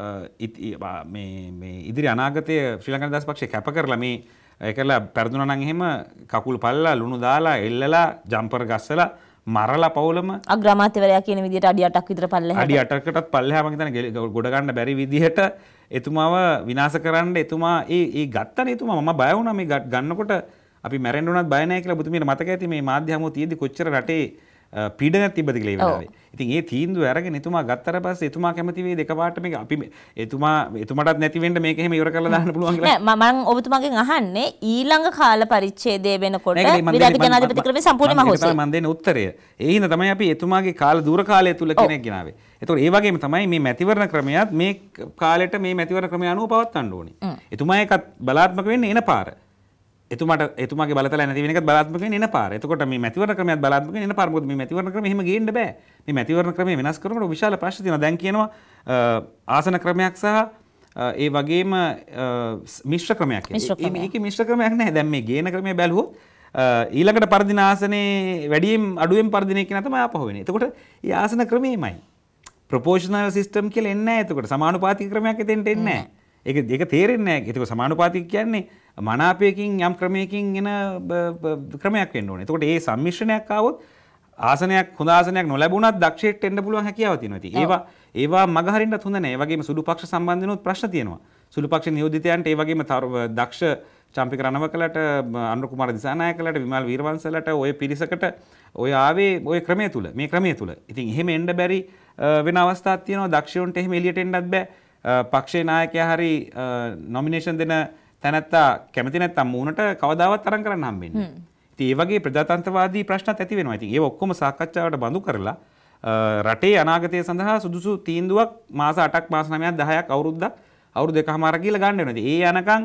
මේ මේ ඉදිරි අනාගතය ශ්‍රී ලංකා නිදහස් පක්ෂය කැප කරලා මේ ඒකලා පෙරදුනා නම් එහෙම කකුල් පල්ලා ලුණු දාලා එල්ලලා ජම්පර් ගස්සලා මරලා පවුලම අග්‍රාමාත්‍යවරයා කියන විදිහට අඩි අටක් විතර පල්ලෙහාට අඩි අටකටත් පල්ලෙහා මම හිතන්නේ ගොඩ ගන්න බැරි විදිහට එතුමාව විනාශ කරන්න එතුමා ඒ ඒ ගත්තනේ එතුමා මම බය වුණා මේ ගන්නකොට අපි මැරෙන්න උනත් බය නැහැ කියලා ඔබතුමීට මතක ඇති මේ මාධ්‍ය හමුව තියෙද්දි කොච්චර රටේ පීඩනයක් තිබ්බද කියලා ඒ වෙලාවේ. ඉතින් ඒ තීන්දුව අරගෙන එතුමා ගත්තට පස්සේ එතුමා කැමති වේද එකපාරට මේක අපි එතුමා එතුමාටත් නැති වෙන්න මේක එහෙම ඉවර කරලා දාන්න පුළුවන් කියලා. නෑ මම ඔබතුමාගෙන් අහන්නේ ඊළඟ කාල පරිච්ඡේදය වෙනකොට විධායක ජනාධිපති ක්‍රමය සම්පූර්ණයෙන්ම අහෝසි. ඒක තමයි මම දෙන උත්තරය. ඒ හින්දා තමයි අපි එතුමාගේ කාල දුර කාලය තුල කෙනෙක් ගෙනාවේ. ඒතකොට ඒ වගේම තමයි මේ මැතිවරණ ක්‍රමයත් මේ කාලෙට මේ මැතිවරණ ක්‍රමය අනුව පවත්වන්න ඕනේ. එතුමා එකත් බලාත්මක වෙන්නේ එන පාර. එතුමාට එතුමාගේ බලතල නැති වෙන එකත් බලාත්මක වෙන්නේ එන පාර. එතකොට මේ මැතිවරණ ක්‍රමයක් බලාත්මක වෙන්නේ එන පාර. මොකද මේ මැතිවරණ ක්‍රමය එහෙම ගේන්න බෑ. මේ මැතිවරණ ක්‍රමය වෙනස් කරනකොට විශාල ප්‍රශ්න තියෙනවා. දැන් කියනවා ආසන ක්‍රමයක් සහ ඒ වගේම මිශ්‍ර ක්‍රමයක්. මේකේ මිශ්‍ර ක්‍රමයක් නැහැ. දැන් මේ ගේන ක්‍රමය බැලුවොත් ඊළඟට පරදින ආසනේ වැඩියෙන් අඩුවෙන් පරදින එක නෑ තමයි ආපහු වෙන්නේ. එතකොට මේ ආසන ක්‍රමෙමයි. ප්‍රොපෝෂනල් සිස්ටම් කියලා එන්නේ නැහැ. එතකොට සමානුපාතික ක්‍රමයක් එතෙන්ට එන්නේ නැහැ. ඒක ඒක තේරෙන්නේ නැහැ. ඒක සමානුපාතික කියන්නේ මනාපයකින් යම් ක්‍රමයකින් එන ක්‍රමයක් වෙන්න ඕනේ. එතකොට ඒ සම්මිශ්‍රණයක් ආවොත් ආසනයක් හොඳ ආසනයක් නොලැබුණත් දක්ෂයෙක්ට එන්න පුළුවන් හැකියාව තියෙනවා. ඉතින් ඒවා ඒවා මගහරින්නත් හොඳ නැහැ. ඒ වගේම සුළු පක්ෂ සම්බන්ධනොත් ප්‍රශ්න තියෙනවා. සුළු පක්ෂ නියෝජිතයන්ට ඒ වගේම දක්ෂ චම්පික රණවකලට අනුර කුමාර දිසානායකලට විමල් වීරවංශලට ඔය පිරිසකට ඔය ආවේ ඔය ක්‍රමය තුල මේ ක්‍රමය තුල. ඉතින් එහෙම එන්න බැරි වෙන අවස්ථාවක් තියෙනවා. දක්ෂයන්ට එහෙම එළියට එන්නත් බෑ. පක්ෂේ නායකයා හරි නොමිනේෂන් දෙන තැනැත්තා කැමති නැත්තම් මූණට කවදාවත් තරම් කරන්න හම්බෙන්නේ නැහැ. ඉතින් ඒ වගේ ප්‍රජාතන්ත්‍රවාදී ප්‍රශ්නත් ඇති වෙනවා. ඉතින් ඒව ඔක්කොම සාකච්ඡාවට බඳු කරලා රටේ අනාගතය සඳහා සුදුසු තීන්දුවක් මාස අටක් මාස නවයක් දහයක් අවුරුද්දක් අවුරුදු දෙකමාරක් ගිහලා ගන්න වෙනවා. ඉතින් ඒ යනකම්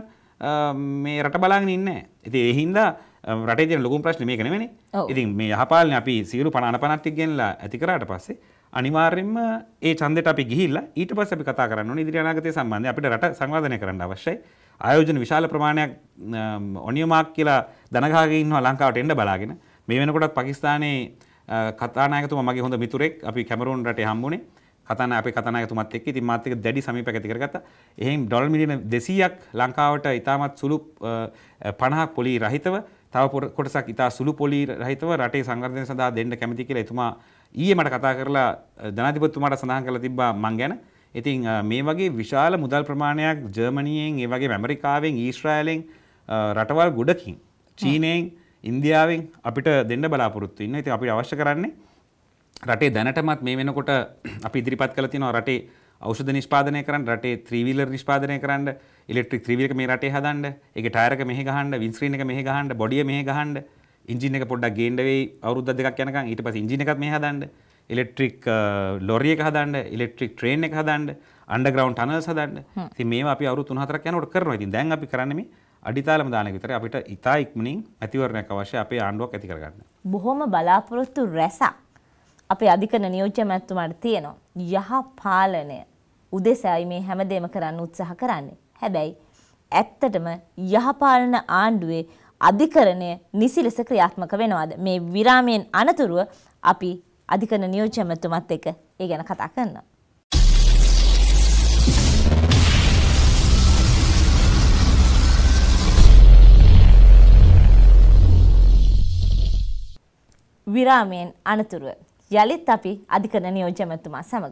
මේ රට බලාගෙන ඉන්නේ නැහැ. ඉතින් ඒ හින්දා රටේ තියෙන ලොකුම ප්‍රශ්නේ මේක නෙවෙයිනේ. ඉතින් මේ යහපාලනේ අපි සියලු පණ අනපනත් ටික ගෙනලා ඇති කරාට පස්සේ අනිවාර්යයෙන්ම ඒ ඡන්දෙට අපි ගිහිල්ලා ඊට පස්සේ අපි කතා කරන්න ඕනේ ඉදිරි අනාගතය සම්බන්ධයෙන් අපිට රට සංවර්ධනය කරන්න අවශ්‍යයි. ආයෝජන විශාල ප්‍රමාණයක් ඔනියමාක් කියලා දනගහගෙන ඉන්නවා ලංකාවට එන්න බලාගෙන. මේ වෙනකොටත් පාකිස්තානයේ කතානායකතුමා මගේ හොඳ මිතුරෙක් අපි කැමරූන් රටේ හම්බුනේ. කතානායක අපේ කතානායකතුමත් එක්ක ඉතින් මාත් එක්ක දැඩි සමීපයක් ඇති කරගත්තා. එහෙන් ඩොලර් මිලියන දෙසීයක් ලංකාවට ඉතාමත් සුළු පනහක් පොලි රහිතව තව කොටසක් ඉතා සුළු පොලි රහිතව රටේ සංවර්ධනය සඳහා දෙන්න කැමති කියලා එතුමා ඊයේ මට කතා කරලා ජනාධිපතිතුමාට සඳහන් කරලා තිබ්බා මං ගැන. ඉතින් මේ වගේ විශාල මුදල් ප්‍රමාණයක් ජර්මනියෙන්, ඒ වගේම ඇමරිකාවෙන්, ඊශ්‍රායලෙන් රටවල් ගොඩකින් චීනයෙන්, ඉන්දියාවෙන් අපිට දෙන්න බලාපොරොත්තු ඉන්නවා. ඉතින් අපිට අවශ්‍ය කරන්නේ රටේ දැනටමත් මේ වෙනකොට අපි ඉදිරිපත් කළ තියෙනවා රටේ ඖෂධ නිෂ්පාදනය කරන්න, රටේ ත්‍රී වීලර් නිෂ්පාදනය කරන්න, ඉලෙක්ට්‍රික් ත්‍රී වීලර් එක මේ රටේ හදන්න, ඒකේ ටයර් එක මෙහෙ ගහන්න, වින් ස්ක්‍රීන් එක මෙහෙ ගහන්න, බොඩිය මෙහෙ ගහන්න, එන්ජින් එක පොඩ්ඩක් ගේන්න වෙයි අවුරුද්දක් දෙකක් යනකම්. ඊට පස්සේ එන්ජින් එකත් මෙහෙ හදන්න, ඉලෙක්ට්‍රික් ලොරි එක හදන්න, ඉලෙක්ට්‍රික් ට්‍රේන් එක හදන්න, අන්ඩර්ග්‍රවුන්ඩ් ටනල්ස් හදන්න. ඉතින් මේවා අපි අවුරුදු තුන හතරක් යනකොට කරනවා. ඉතින් දැන් අපි කරන්නේ මේ අඩිතාලම දාන එක විතරයි. අපිට ඉතා ඉක්මනින් මැතිවරණයක් අවශ්‍යයි අපේ ආණ්ඩුවක් ඇති කරගන්න. බොහොම බලාපොරොත්තු රැසක් අපේ අධිකරණ නියෝජ්‍ය මැතිතුමාට තියෙනවා. යහ පාලනය උදෙසායි මේ හැමදේම කරන්න උත්සාහ කරන්නේ. හැබැයි ඇත්තටම යහපාලන ආණ්ඩුවේ අධිකරණය නිසි ලෙස ක්‍රියාත්මක වෙනවාද? මේ විරාමයෙන් අනතුරුව අපි අධිකරණ නියෝජ්‍ය මැතිතුමත් එක්ක ඒ ගැන කතා කරනවා. විරාමයෙන් අනතුරුව යලිත් අපි අධිකරණ නියෝජ්‍ය මැතිතුමා සමග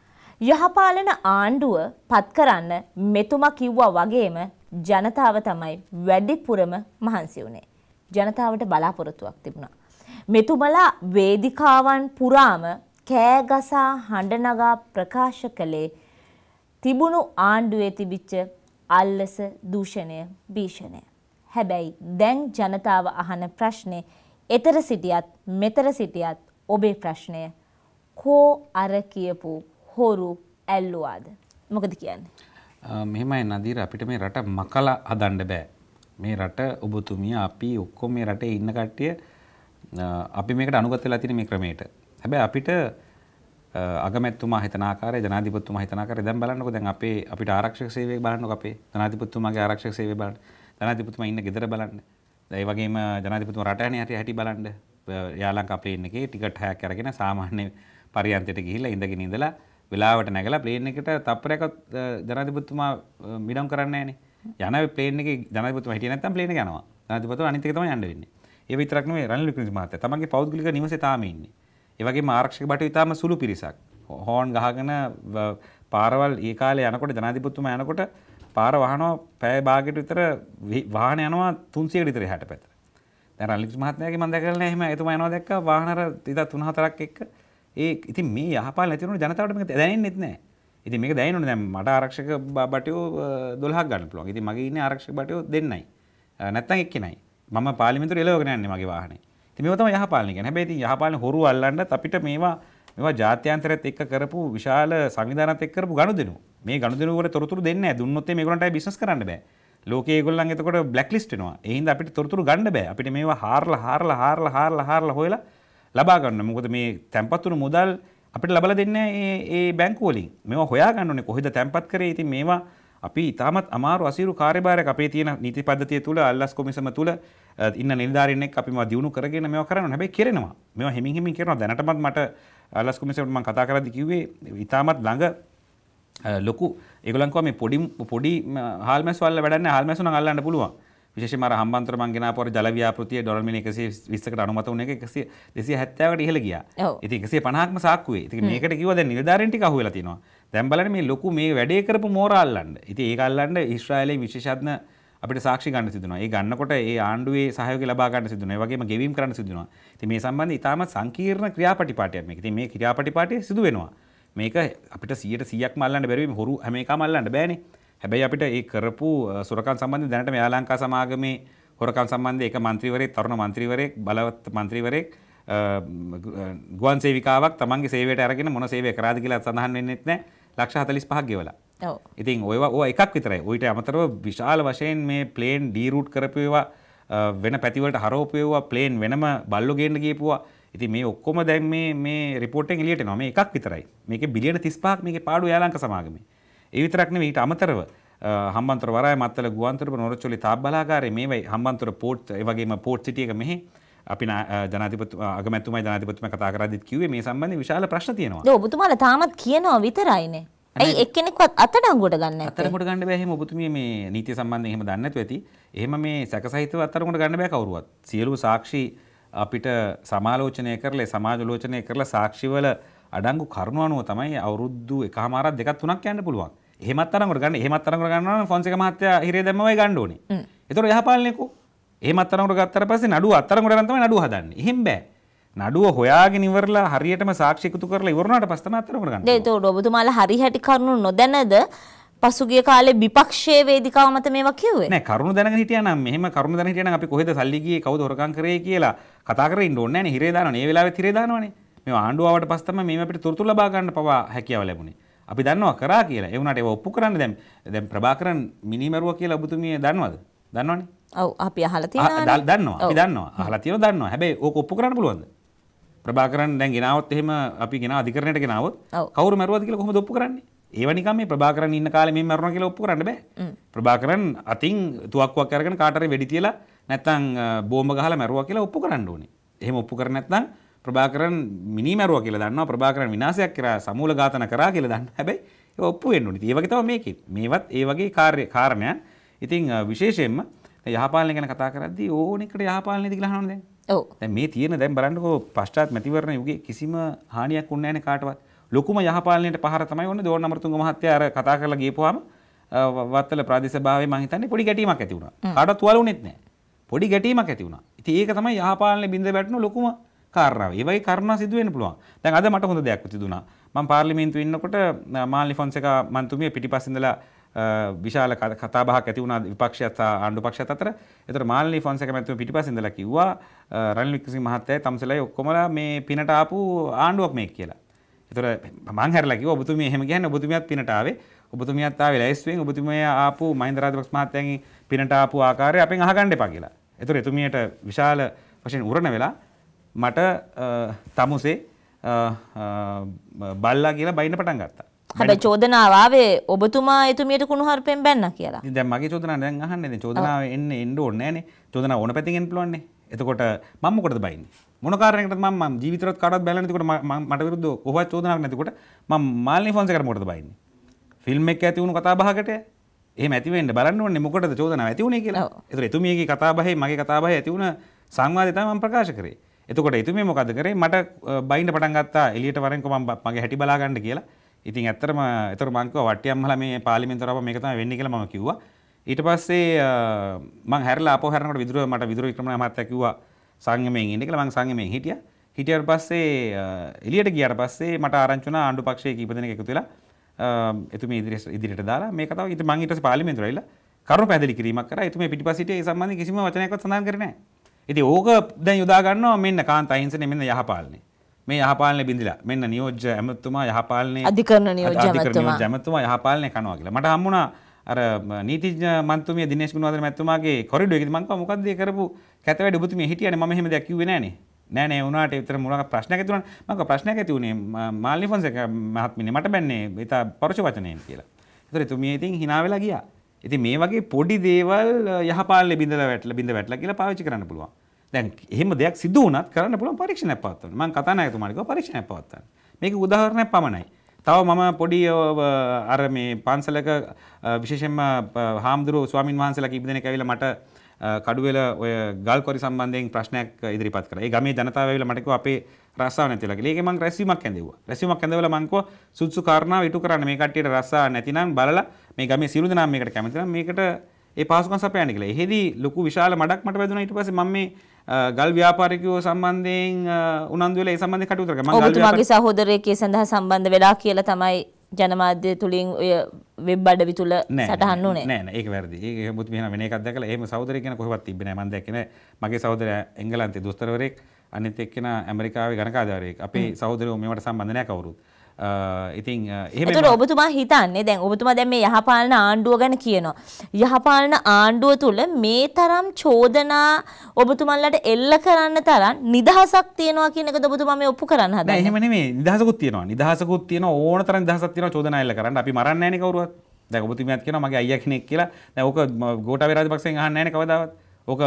යහපාලන ආණ්ඩුව පත් කරන්න මෙතුමා කිව්වා වගේම ජනතාව තමයි වැඩිපුරම මහන්සි වුණේ. ජනතාවට බලාපොරොත්තුවක් තිබුණා. මෙතුමලා වේදිකාවන් පුරාම කෑගසා හඬ නගා ප්‍රකාශ කළේ තිබුණු ආණ්ඩුවේ තිබිච්ච අල්ලස, දූෂණය, භීෂණය. හැබැයි දැන් ජනතාව අහන ප්‍රශ්නේ එතර සිටියත් මෙතර සිටියත් ඔබේ ප්‍රශ්නය කෝ අර කියපු හොරු ඇල්ලුවාද? මොකද කියන්නේ? මෙහෙමයි නදීර, අපිට මේ රට මකලා හදන්න බෑ. මේ රට ඔබතුමිය අපි ඔක්කොම මේ රටේ ඉන්න කට්ටිය අපි මේකට අනුගත වෙලා තියෙන මේ ක්‍රමයට. හැබැයි අපිට අගමැතිතුමා හිතන ආකාරය, ජනාධිපතිතුමා හිතන ආකාරය දැන් බලන්නකෝ. දැන් අපේ අපිට ආරක්ෂක සේවය බලන්නකෝ. අපේ ජනාධිපතිතුමාගේ ආරක්ෂක සේවය බලන්න. ජනාධිපතිතුමා ඉන්න ගෙදර බලන්න. ඒ වගේම ජනාධිපතිතුමා රට යන්නේ හැටි බලන්න. යාලංකා ප්ලේන් එකේ ටිකට් හයක් අරගෙන සාමාන්‍ය පරියන්තයට ගිහිල්ලා ඉඳගෙන ඉඳලා වෙලාවට නැගලා ප්ලේන් එකට තප්පරයක් ජනාධිපතිතුමා මිඩම් කරන්නේ නැහනේ. යන ප්ලේන් එකේ ජනාධිපතිතුමා හිටියේ නැත්නම් ප්ලේන් එක යනවා. ජනාධිපතිතුමා අනිත් එක තමයි යන්න වෙන්නේ. ඒ විතරක් නෙවෙයි රනිල් වික්‍රමසිංහ මහත්තයා තමන්ගේ පෞද්ගලික නිවසේ තාම ඉන්නේ. ඒ වගේම ආරක්ෂක බටු ඉතාම සුළු පිරිසක්. හෝන් ගහගෙන පාරවල් ඒ කාලේ යනකොට ජනාධිපතිතුමා යනකොට පාර වහනවා පැය භාගයට විතර වාහන යනවා තුන්සියකට විතර එහාට පැත්තට. දැන් රනිල් වික්‍රමසිංහ මහත්මයාගේ මම දැකලා නැහැ. එහෙම එතුමා යනවා දැක්කා වාහන අර ඉතින් තුන හතරක් එක්ක. ඒ ඉතින් මේ යහපාලන නැති වුණොත් ජනතාවට මේක දැනෙන්නෙත් නැහැ. ඉතින් මේක දැනෙන්නේ දැන් මට ආරක්ෂක බටයෝ දොළහක් ගන්න පුළුවන්. ඉතින් මගේ ඉන්නේ ආරක්ෂක බටයෝ දෙන්නයි. නැත්තම් එක්කෙනයි. මම පාර්ලිමේන්තුවේ එළවගෙන යන්නේ මගේ වාහනේ. ඉතින් මේව තමයි යහපාලන කියන්නේ. හැබැයි ඉතින් යහපාලන හොරු අල්ලන්නත් අපිට මේවා මේවා ජාත්‍යන්තරයත් එක්ක කරපු විශාල සංවිධානات එක්ක කරපු ගනුදෙනු. මේ ගනුදෙනු වල තොරතුරු දෙන්නේ නැහැ. දුන්නොත් මේගොල්ලන්ට බිස්නස් කරන්න බෑ. ලෝකයේ ඒගොල්ලන් එතකොට බ්ලැක් ලිස්ට් වෙනවා. ඒ හින්දා අපිට තොරතුරු ගන්න බෑ. අපිට මේවා හාරලා හාරලා හාරලා හාරලා හාරලා හොයලා ලබා ගන්න. මොකද මේ තැම්පත් වුණු මුදල් අපිට ලබලා දෙන්නේ ඒ ඒ බැංකු වලින්. මේවා හොයා ගන්න ඕනේ කොහෙද තැම්පත් කරේ. ඉතින් මේවා අපි ඉතාමත් අමාරු අසීරු කාර්යභාරයක් අපේ තියෙන නීති පද්ධතිය තුල අල්ලස් කොමිසම තුල ඉන්න නිලධාරීන් එක්ක අපි මේවා දිනු කරගෙන මේවා කරනවා. හැබැයි කෙරෙනවා. මේවා හිමින් හිමින් කරනවා. දැනටමත් මට අල්ලස් කොමිසමට මම කතා කරද්දි කිව්වේ ඉතාමත් ළඟ ලොකු ඒගොල්ලන් කිව්වා මේ පොඩි පොඩි හාල්මැස් වල වැඩක් නැහැ. හාල්මැස්සු නම් අල්ලන්න පුළුවන්. විශේෂයෙන්ම අර හම්බන්තොට මං ගෙනාපු අර ජල ව්‍යාපෘතිය ඩොලර් මිලියන එකසිය විස්සකට අනුමත වුණ එක දෙසිය හැත්තෑවකට ඉහළ ගියා. ඉතින් එකසිය පනහක්ම සාක්කුවේ. ඉතින් මේකට කිව්වා දැන් නිලධාරීන් ටික අහුවෙලා තියෙනවා. දැන් බලන්න මේ ලොකු මේ වැඩේ කරපු මෝරා අල්ලන්න. ඉතින් ඒක අල්ලන්න ඊශ්‍රායලයේ විශේෂඥ අපිට සාක්ෂි ගන්න සිදුනවා. ඒ ගන්නකොට ඒ ආණ්ඩුවේ සහයෝගය ලබා ගන්න සිදුනවා. ඒ වගේම ගෙවීම් කරන්න සිදුනවා. ඉතින් මේ සම්බන්ධයෙන් ඉතාමත් සංකීර්ණ ක්‍රියාපටිපාටියක් මේක. ඉතින් මේ ක්‍රියාපටිපාටිය සිදු වෙනවා. මේක අපිට සියයට සීයක්ම අල්ලන්න බැරි වෙයි. හොරු හැම එකම අල්ලන්න බෑනේ. හැබැයි අපිට ඒ කරපු සොරකම් සම්බන්ධයෙන් දැනට මේ යාලංකා සමාගමේ හොරකම් සම්බන්ධයෙන් එක මන්ත්‍රීවරයෙක්, තරුණ මන්ත්‍රීවරයෙක්, බලවත් මන්ත්‍රීවරයෙක් ගුවන් සේවිකාවක් තමන්ගේ සේවයට අරගෙන මොන සේවය කරාද කියලා සඳහන් වෙන්නෙත් නැහැ. ලක්ෂ හතළිස් පහක් ගෙවලා. ඔව්. ඉතින් ඔයවා ඔය එකක් විතරයි. ඔයිට අමතරව විශාල වශයෙන් මේ ප්ලේන් ඩීරූට් කරපු ඒවා වෙන පැති වලට හරවපු ඒවා ප්ලේන් වෙනම බල්ලෝ ගේන්න ගියපුවා. ඉතින් මේ ඔක්කොම දැන් මේ මේ රිපෝට් එකෙන් එළියට එනවා. මේ එකක් විතරයි. මේකේ බිලියන තිස් පහක් මේකේ පාඩුව යාලංක සමාගමේ. ඒ විතරක් නෙවෙයි ඊට අමතරව හම්බන්තොට වරාය මත්තල ගුවන්තොට නොරොච්චොලි තාප් බලාගාරේ මේවයි හම්බන්තොට පෝට් ඒ වගේම පෝට් සිටි එක මෙහි අපි ජනාධිපති අගමැතිතුමයි ජනාධිපතිතුමා කතා කරද්දිත් කිව්වේ මේ සම්බන්ධයෙන් විශාල ප්‍රශ්න තියෙනවා. ඔව් ඔබතුමාලා තාමත් කියනවා විතරයිනේ. ඇයි එක්කෙනෙක්වත් අත්අඩංගුවට ගන්න නැත්තේ? අත්අඩංගුවට ගන්න බෑ. එහෙම ඔබතුමිය මේ නීතිය සම්බන්ධයෙන් එහෙම දන්නේ නැතුව ඇති. එහෙම මේ සැකසහිතව අත්අඩංගුවට ගන්න බෑ කවුරුවත්. සියලු සාක්ෂි අපිට සමාලෝචනය කරලා සමාජෝචනය කරලා සාක්ෂිවල අඩංගු කරුණු අනුව තමයි අවුරුදු එකමාරක් දෙකක් තුනක් යන්න පුළුවන්. එහෙමත් තරඟකට ගන්න එහෙමත් තරඟකට ගන්නවා නම් ෆොන්සේකා මහත්තයා හිරේ දැම්මමයි ගන්න ඕනේ. ඒතකොට යහපාලනයකෝ එහෙමත් තරඟකට ගත්තාට පස්සේ නඩුව අත්තරඟකට ගන්න තමයි නඩුව හදන්නේ. එහෙම බෑ. නඩුව හොයාගෙන ඉවරලා හරියටම සාක්ෂි එකතු කරලා ඉවරනාට පස්සේ තමයි අත්තරඟකට ගන්න. ඒතකොට ඔබතුමාලා හරි හැටි කරුණු නොදැනද පසුගිය කාලේ විපක්ෂයේ වේදිකාව මත මේවා කිව්වේ? නෑ කරුණු දැනගෙන හිටියා නම් මෙහෙම කරුණු දැනගෙන හිටියා නම් අපි කොහෙද සල්ලි ගියේ කවුද හොරකම් කරේ කියලා කතා කරගෙන ඉන්න ඕනේ නෑනේ. හිරේ දානවනේ. ඒ වෙලාවෙත් හිරේ දානවනේ. මේ ආණ්ඩුව ආවට පස්සේ තමයි මේ අපිට තොරතුරු ලබා ගන්න පවා හැකියාව ලැබුණේ. අපි දන්නවා කරා කියලා. ඒ වුණාට ඒව ඔප්පු කරන්න දැන් දැන් ප්‍රභාකරන් මිනිමරුවා කියලා ඔබතුමිය දන්නවද? දන්නවනේ. ඔව් අපි අහලා තියෙනවානේ. දන්නවා. අපි දන්නවා. අහලා තියෙනවා දන්නවා. හැබැයි ඕක ඔප්පු කරන්න පුළුවන්ද? ප්‍රභාකරන් දැන් ගෙනාවොත් එහෙම අපි ගෙනාව අධිකරණයට ගෙනාවොත් කවුරු මරුවද කියලා කොහොමද ඔප්පු කරන්නේ? ඒව නිකන් මේ ප්‍රභාකරන් ඉන්න කාලේ මේ මරනවා කියලා ඔප්පු කරන්න බෑ. ප්‍රභාකරන් අතින් තුවක්කුවක් අරගෙන කාට හරි වෙඩි තියලා නැත්නම් බෝම්බ ගහලා මරුවා කියලා ඔප්පු කරන්න ඕනේ. එහෙම ඔප්පු කර නැත්නම් ප්‍රභාකරන් මිනි මරුවා කියලා දන්නවා. ප්‍රභාකරන් විනාශයක් කරා සමූල ඝාතන කරා කියලා දන්නවා. හැබැයි ඒක ඔප්පු වෙන්න ඕනේ. ඒ වගේ තමයි මේකෙත්. මේවත් ඒ වගේ කාර්ය කාරණයක්. ඉතින් විශේෂයෙන්ම යහපාලනය ගැන කතා කරද්දී ඕන එකට යහපාලනයද කියලා අහනවනේ දැන්. ඔව්. දැන් මේ තියෙන දැන් බලන්නකෝ පශ්චාත් මැතිවරණ යුගයේ කිසිම හානියක් වුණේ නැහැ නේ කාටවත්. ලොකුම යහපාලනයට පහර තමයි ඕනේ දෝර්ණ අමරතුංග මහත්තයා අර කතා කරලා ගියපුවාම වත්තල ප්‍රාදේශ සභාවේ මම හිතන්නේ පොඩි ගැටීමක් ඇති වුණා. කාටවත් තුවාලුනේත් නැහැ. පොඩි ගැටීමක් ඇති වුණා. ඉතින් ඒක තමයි යහපාලනේ බින්ද වැටුණු ලොකුම කාරණාව. ඒ වගේ කාරණා සිදු වෙන්න පුළුවන්. දැන් අද මට හොඳ දෙයක් සිදුණා. මම පාර්ලිමේන්තුවේ ඉන්නකොට මාල්නි ෆොන්සේකා මන්තුමිය පිටිපස්සේ ඉඳලා විශාල කතා බහක් ඇති වුණා විපක්ෂයත් සහ ආණ්ඩු පක්ෂයත් අතර. ඒතර මාල්නි ෆොන්සේකා මන්තුමිය පිටිපස්සේ ඉඳලා කිව්වා රනිල් වික්‍රමසිංහ මහත්තයයි තමුසෙලයි ඔක්කොමලා මේ පිනට ආපු ආණ්ඩුවක් මේක කියලා. ඒතර මං හැරලා කිව්වා ඔබතුමිය එහෙම කියන්නේ ඔබතුමියත් පිනට ආවේ. ඔබතුමියත් ආවේ ලැයිස්තුවෙන් ඔබතුමිය ආපු මහින්ද රාජපක්ෂ මහත්තයාගේ පිනට ආපු ආකාරය අපෙන් අහගන්න එපා කියලා. ඒතර එතුමියට විශාල වශයෙන් උරණ වෙලා මට තමුසේ බල්ලා කියලා බයින්න පටන් ගත්තා. හැබැයි චෝදනාව ආවේ ඔබතුමා එතුමියට කුණුහරුපෙන් බැන්නා කියලා. ඉතින් දැන් මගේ චෝදනාව දැන් අහන්නේ. දැන් චෝදනාව එන්නේ එන්න ඕනේ නෑනේ. චෝදනාව ඕන පැත්තකින් එන්න පුළුවන්නේ. එතකොට මම මොකටද බයින්නේ? මොන කාරණයකටද මම මම ජීවිතේවත් කාටවත් බැලලා නැතිකොට මට විරුද්ධව කොහොමවත් චෝදනාවක් නැතිකොට මම මාල්නි ෆොන්සේකට මොකටද බයින්නේ? ෆිල්ම් එක ඇති වුණු කතා බහකට එහෙම ඇති වෙන්න බලන්න ඕනේ මොකටද චෝදනාව ඇති වුණේ කියලා. ඒතර එතුමියගේ කතා බහේ මගේ කතා බහේ ඇති වුණ සංවාදය තමයි මම ප්‍රකාශ කරේ. එතකොට එතුමිය මොකද කරේ මට බයින්න පටන් ගත්තා එළියට වරෙන්කෝ මම මගේ හැටි බලා ගන්න කියලා. ඉතින් ඇත්තටම ඒතර මං කිව්වා වට්ටියම්මලා මේ පාර්ලිමේන්තුවට ආවම මේක තමයි වෙන්නේ කියලා මම කිව්වා. ඊට පස්සේ මං හැරලා ආපහු හැරනකොට විදුර මට විදුර වික්‍රමනායක මහත්තයා කිව්වා සංයමයෙන් ඉන්න කියලා. මං සංයමයෙන් හිටියා. හිටියට පස්සේ එළියට ගියාට පස්සේ මට ආරංචි වුණා ආණ්ඩු පක්ෂයේ කීප දෙනෙක් එකතු වෙලා එතුමිය ඉදිරියට ඉදිරියට දාලා මේ කතාව ඉතින් මං ඊට පස්සේ පාර්ලිමේන්තුවට ඇවිල්ලා කරුණු පැහැදිලි කිරීමක් කරා. එතුමිය පිටිපස්ස හිටියේ ඒ සම්බන්ධයෙන් කිසිම වචනයක්වත් සඳහන් කරේ නැහැ. ඉතින් ඕක දැන් යොදා ගන්නවා මෙන්න කාන්ත අහිංසනේ මෙන්න යහපාලනේ. මේ යහපාලනේ බින්දිලා මෙන්න නියෝජ්‍ය ඇමතුමා යහපාලනේ අධිකරණ නියෝජ්‍ය ඇමතුමා ඇමතුමා යහපාලනේ කනවා කියලා. මට හම්බුණා අර නීතිඥ මන්තුමිය දිනේෂ් ගුණවර්ධන මැතිතුමාගේ කොරිඩෝ එකේදී මං කිව්වා මොකද්ද ඒ කරපු කැත වැඩ ඔබතුමිය හිටියානේ මම එහෙම දෙයක් කිව්වේ නෑනේ. නෑ නෑ උනාට විතර මොනවාක ප්‍රශ්නයක් ඇති වුණා. මම කිව්වා ප්‍රශ්නයක් ඇති වුණේ මාල්නි ෆොන්සේකා මහත්මියනේ මට බැන්නේ ඒක පරුෂ වචනයෙන් කියලා. ඒතර එතුමිය ඉතින් hina වෙලා ගියා. ඉතින් මේ වගේ පොඩි දේවල් යහපාලනේ බින්දලා වැටලා බින්ද වැටලා කියලා පාවිච්චි කරන්න පුළුවන්. දැන් එහෙම දෙයක් සිදු වුණත් කරන්න පුළුවන් පරීක්ෂණයක් පවත්වන්න. මම කතානායකතුමාට කිව්වා පරීක්ෂණයක් පවත්වන්න. මේක උදාහරණයක් පමණයි. තව මම පොඩි අර මේ පන්සලක විශේෂයෙන්ම හාමුදුරුවෝ ස්වාමින් වහන්සේලා කීප දෙනෙක් ඇවිල්ලා මට කඩුවෙල ඔය ගල් කොරි සම්බන්ධයෙන් ප්‍රශ්නයක් ඉදිරිපත් කරා. ඒ ගමේ ජනතාව ඇවිල්ලා මට කිව්වා අපේ රස්සාව නැතිලා කියලා. ඒකේ මම රැස්වීමක් ඇඳෙව්වා. රැස්වීමක් ඇඳවලා මම කිව්වා සුදුසු කාරණාව ඉටු කරන්න මේ කට්ටියට රස්සාව නැතිනම් බලලා මේ ගමේ සියලු දෙනාම මේකට කැමති නම් මේකට ඒ පාසුකම් සපයන්න කියලා. එහෙදි ලොකු විශාල මඩක් මට වැදුනා. ඊට පස්සේ මම මේ ගල් ව්‍යාපාරිකයෝ සම්බන්ධයෙන් උනන්දු වෙලා ඒ සම්බන්ධයෙන් කටයුතු කරා. මම ඔබතුමාගේ සහෝදරයෙක් ඒ සඳහා සම්බන්ධ වෙලා කියලා තමයි ජනමාධ්‍ය තුලින් ඔය වෙබ් අඩවි තුල සටහන් වුණේ. නෑ නෑ ඒක වැරදි. ඒක මුත් මෙහෙම වෙන එකක් දැකලා එහෙම සහෝදරයෙක් කෙනෙක් කොහෙවත් තිබ්බේ නෑ. මම දැක්කේ නෑ. මගේ සහෝදරයා එංගලන්තේ දොස්තරවරයෙක් අනිත් එක්කෙනා ඇමරිකාවේ ගණකාධාරයෙක්. අපේ සහෝදරයෝ මේවට සම්බන්ධ නෑ කවුරුත්. ඉතින් එහෙම ඒතර ඔබතුමා හිතන්නේ දැන් ඔබතුමා දැන් මේ යහපාලන ආණ්ඩුව ගැන කියනවා. යහපාලන ආණ්ඩුව තුල මේ තරම් චෝදනා ඔබතුමන්ලට එල්ල කරන්න තරම් නිදහසක් තියනවා කියන එකද ඔබතුමා මේ ඔප්පු කරන්න හදන්නේ? නෑ එහෙම නෙමෙයි. නිදහසකුත් තියෙනවා. නිදහසකුත් තියෙනවා ඕන තරම් නිදහසක් තියෙනවා චෝදනා එල්ල කරන්න. අපි මරන්නේ නෑනේ කවුරුවත්. දැන් ඔබතුමියත් කියනවා මගේ අයියා කෙනෙක් කියලා. දැන් ඕක ගෝඨාභය රාජපක්ෂෙන් අහන්නේ නෑනේ කවදාවත්. ඕක